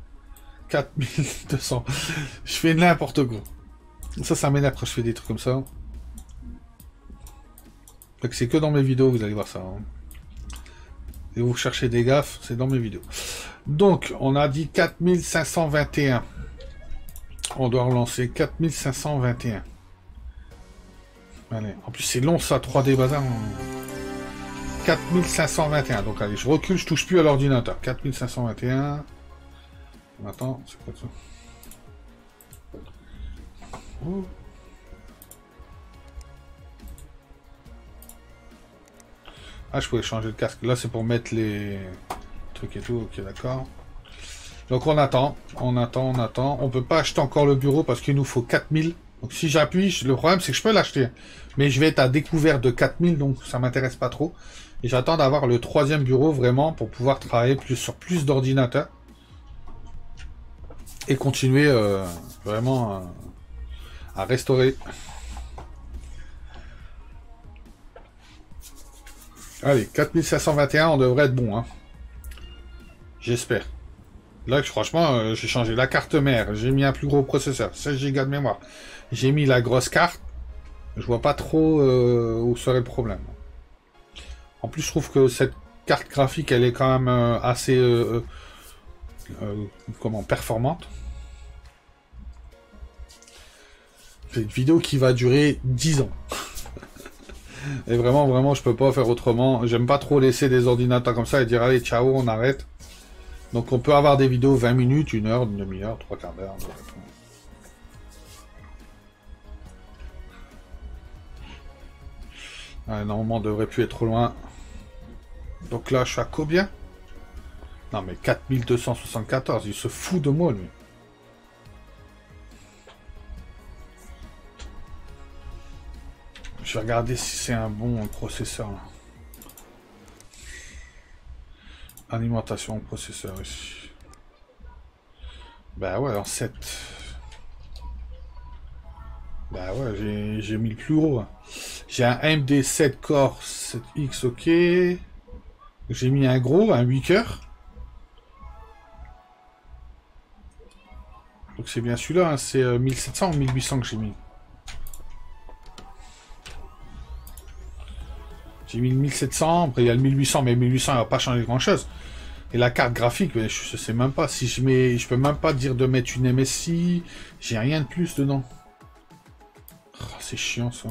Speaker 1: 4200. Je fais n'importe quoi. Ça m'énerve quand je fais des trucs comme ça. C'est que dans mes vidéos, vous allez voir ça. Hein. Et vous cherchez des gaffes, c'est dans mes vidéos. Donc, on a dit 4521. On doit relancer 4521. Allez, en plus c'est long ça, 3D bazar. 4521. Donc allez, je recule, je touche plus à l'ordinateur. 4521. Attends, c'est quoi ça? Oh. Ah, je pouvais changer le casque. Là, c'est pour mettre les trucs et tout. Ok, d'accord. Donc, on attend. On attend, on attend. On peut pas acheter encore le bureau parce qu'il nous faut 4000. Donc, si j'appuie, le problème, c'est que je peux l'acheter. Mais je vais être à découvert de 4000, donc ça m'intéresse pas trop. Et j'attends d'avoir le 3e bureau, vraiment, pour pouvoir travailler sur plus d'ordinateurs. Et continuer vraiment à restaurer. Allez, 4521, on devrait être bon. Hein. J'espère. Là, franchement, j'ai changé la carte mère. J'ai mis un plus gros processeur. 16 Go de mémoire. J'ai mis la grosse carte. Je vois pas trop où serait le problème. En plus, je trouve que cette carte graphique, elle est quand même assez... performante. C'est une vidéo qui va durer 10 ans. Et vraiment, vraiment, je peux pas faire autrement. J'aime pas trop laisser des ordinateurs comme ça et dire allez, ciao, on arrête. Donc on peut avoir des vidéos 20 minutes, 1 heure, une demi-heure, 3 quarts d'heure. Normalement, on devrait plus être trop loin. Donc là, je suis à combien? Non mais 4274, il se fout de moi, lui. Je vais regarder si c'est un bon processeur, là. Alimentation processeur ici. Bah ouais, en 7. Bah ouais, j'ai mis le plus gros. Hein. J'ai un AMD 7 Core 7X, ok. J'ai mis un gros, un 8 cœurs. Donc c'est bien celui-là, hein. C'est 1700 ou 1800 que j'ai mis. J'ai mis le 1700, après il y a le 1800, mais 1800 il va pas changer grand-chose. Et la carte graphique, je sais même pas si je mets... Je peux même pas dire de mettre une MSI. J'ai rien de plus dedans. Oh, c'est chiant ça.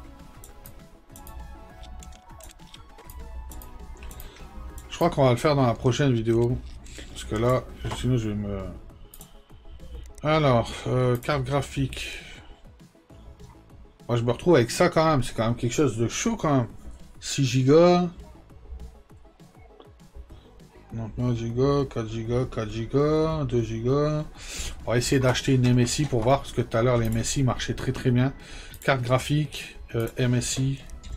Speaker 1: Je crois qu'on va le faire dans la prochaine vidéo. Parce que là, sinon je vais me... Alors, carte graphique. Moi je me retrouve avec ça quand même. C'est quand même quelque chose de chaud quand même. 6 Go. Donc 9 Go, 4 Go, 4 Go, 2 Go. On va essayer d'acheter une MSI pour voir. Parce que tout à l'heure les MSI marchaient très très bien. Carte graphique, MSI.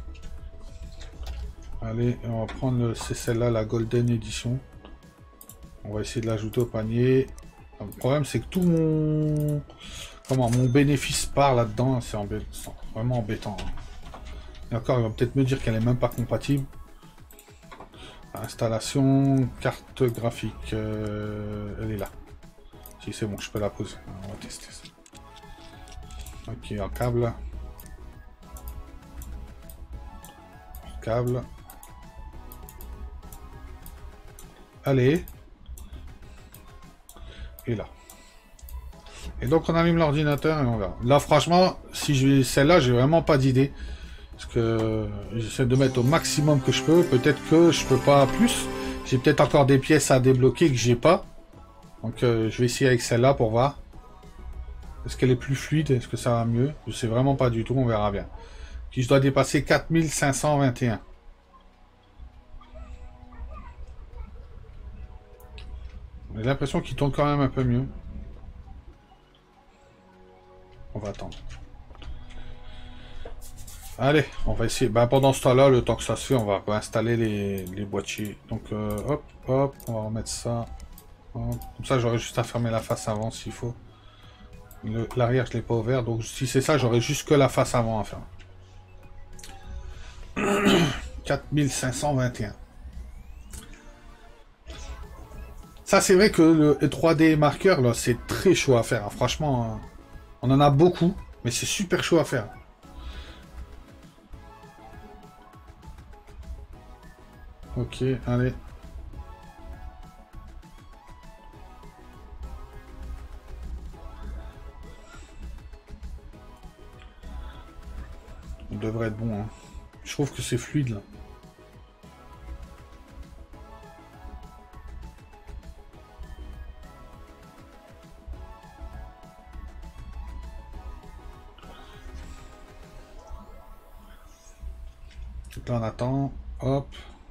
Speaker 1: Allez, on va prendre, c'est celle-là, la Golden Edition. On va essayer de l'ajouter au panier. Le problème, c'est que tout mon... Comment, mon bénéfice part là-dedans. C'est vraiment embêtant. Hein. Et encore, il va peut-être me dire qu'elle est même pas compatible. Installation, carte graphique. Elle est là. Si, c'est bon, je peux la poser. On va tester ça. Ok, un câble. Câble. Allez. Et là. Et donc on allume l'ordinateur et on verra. Là franchement, si je celle-là, j'ai vraiment pas d'idée. Parce que j'essaie de mettre au maximum que je peux. Peut-être que je peux pas plus. J'ai peut-être encore des pièces à débloquer que j'ai pas. Donc je vais essayer avec celle-là pour voir. Est-ce qu'elle est plus fluide? Est-ce que ça va mieux? Je sais vraiment pas du tout, on verra bien. Puis je dois dépasser 4521. J'ai l'impression qu'il tourne quand même un peu mieux. On va attendre. Allez, on va essayer. Ben, pendant ce temps-là, le temps que ça se fait, on va réinstaller les boîtiers. Donc, hop, hop, on va remettre ça. Hop. Comme ça, j'aurai juste à fermer la face avant s'il faut. L'arrière, je ne l'ai pas ouvert. Donc, si c'est ça, j'aurai juste que la face avant à faire. 4521. Ça, c'est vrai que le 3D marqueur, là, c'est très chaud à faire. Hein. Franchement, on en a beaucoup, mais c'est super chaud à faire. Ok, allez. On devrait être bon. Hein. Je trouve que c'est fluide, là. Donc là, on attend. Hop.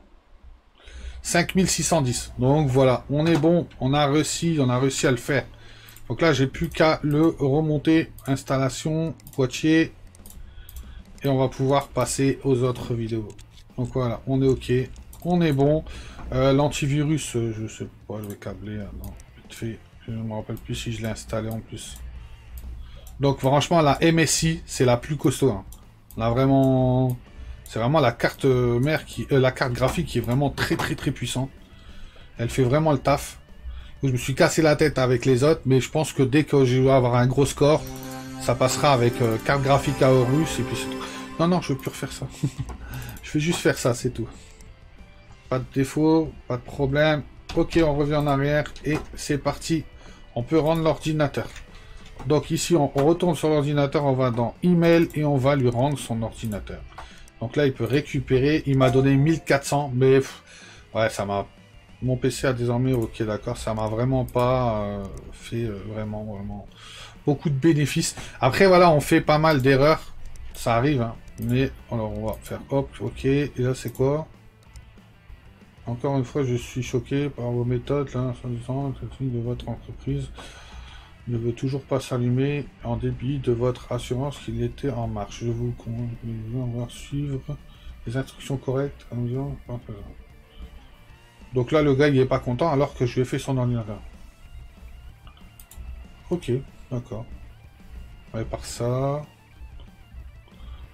Speaker 1: 5610. Donc voilà, on est bon. On a réussi à le faire. Donc là, j'ai plus qu'à le remonter. Installation, boîtier. Et on va pouvoir passer aux autres vidéos. Donc voilà, on est OK. On est bon. L'antivirus, je sais pas, je vais câbler. Non, vite fait. Je ne me rappelle plus si je l'ai installé en plus. Donc franchement, la MSI, c'est la plus costaud. Hein. Là, vraiment... C'est vraiment la carte mère la carte graphique qui est vraiment très puissante. Elle fait vraiment le taf. Je me suis cassé la tête avec les autres, mais je pense que dès que je vais avoir un gros score, ça passera avec carte graphique à Aorus et puis c'est tout. Non, non, je veux plus refaire ça. Je vais juste faire ça, c'est tout. Pas de défaut, pas de problème. Ok, on revient en arrière et c'est parti. On peut rendre l'ordinateur. Donc ici, on retourne sur l'ordinateur, on va dans email et on va lui rendre son ordinateur. Donc là, il peut récupérer. Il m'a donné 1400, mais ouais, ça m'a... Mon PC a désormais, ok, d'accord, ça m'a vraiment pas fait vraiment beaucoup de bénéfices. Après, voilà, on fait pas mal d'erreurs. Ça arrive, hein. Mais alors, on va faire hop, ok. Et là, c'est quoi? Encore une fois, je suis choqué par vos méthodes, là, en disant que de votre entreprise ne veut toujours pas s'allumer en dépit de votre assurance qu'il était en marche. Je vous convainc de suivre les instructions correctes en disant pas présent. Donc là, le gars, il est pas content alors que je lui ai fait son ordinateur. Ok, d'accord. On va par ça.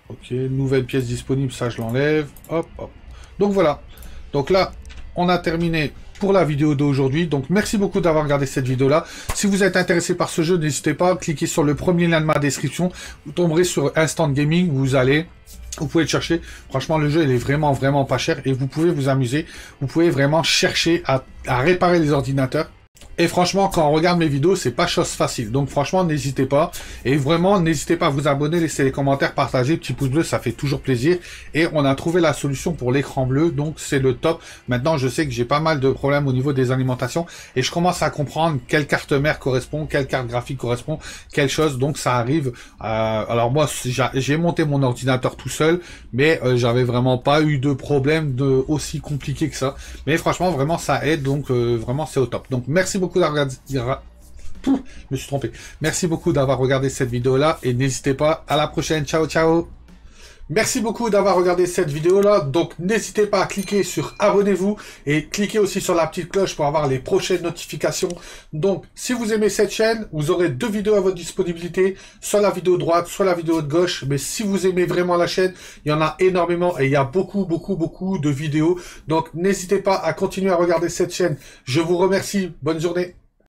Speaker 1: Ok, nouvelle pièce disponible, ça je l'enlève. Hop, hop. Donc voilà. Donc là, on a terminé pour la vidéo d'aujourd'hui. Donc merci beaucoup d'avoir regardé cette vidéo-là. Si vous êtes intéressé par ce jeu, n'hésitez pas à cliquer sur le premier lien de ma description. Vous tomberez sur Instant Gaming, vous pouvez le chercher. Franchement, le jeu, il est vraiment, vraiment pas cher et vous pouvez vous amuser. Vous pouvez vraiment chercher à réparer les ordinateurs. Et franchement, quand on regarde mes vidéos, c'est pas chose facile. Donc franchement, n'hésitez pas. Et vraiment, n'hésitez pas à vous abonner, laisser les commentaires, partager, petit pouce bleu, ça fait toujours plaisir. Et on a trouvé la solution pour l'écran bleu, donc c'est le top. Maintenant, je sais que j'ai pas mal de problèmes au niveau des alimentations. Et je commence à comprendre quelle carte mère correspond, quelle carte graphique correspond, quelle chose. Donc ça arrive. Alors moi, j'ai monté mon ordinateur tout seul, mais j'avais vraiment pas eu de problème aussi compliqué que ça. Mais franchement, vraiment, ça aide. Donc vraiment, c'est au top. Donc merci beaucoup d'avoir regardé. Pouf, je me suis trompé. Merci beaucoup d'avoir regardé cette vidéo-là et n'hésitez pas. À la prochaine. Ciao, ciao. Merci beaucoup d'avoir regardé cette vidéo-là. Donc, n'hésitez pas à cliquer sur abonnez-vous et cliquez aussi sur la petite cloche pour avoir les prochaines notifications. Donc, si vous aimez cette chaîne, vous aurez 2 vidéos à votre disponibilité, soit la vidéo de droite, soit la vidéo de gauche. Mais si vous aimez vraiment la chaîne, il y en a énormément et il y a beaucoup, beaucoup, beaucoup de vidéos. Donc, n'hésitez pas à continuer à regarder cette chaîne. Je vous remercie. Bonne journée.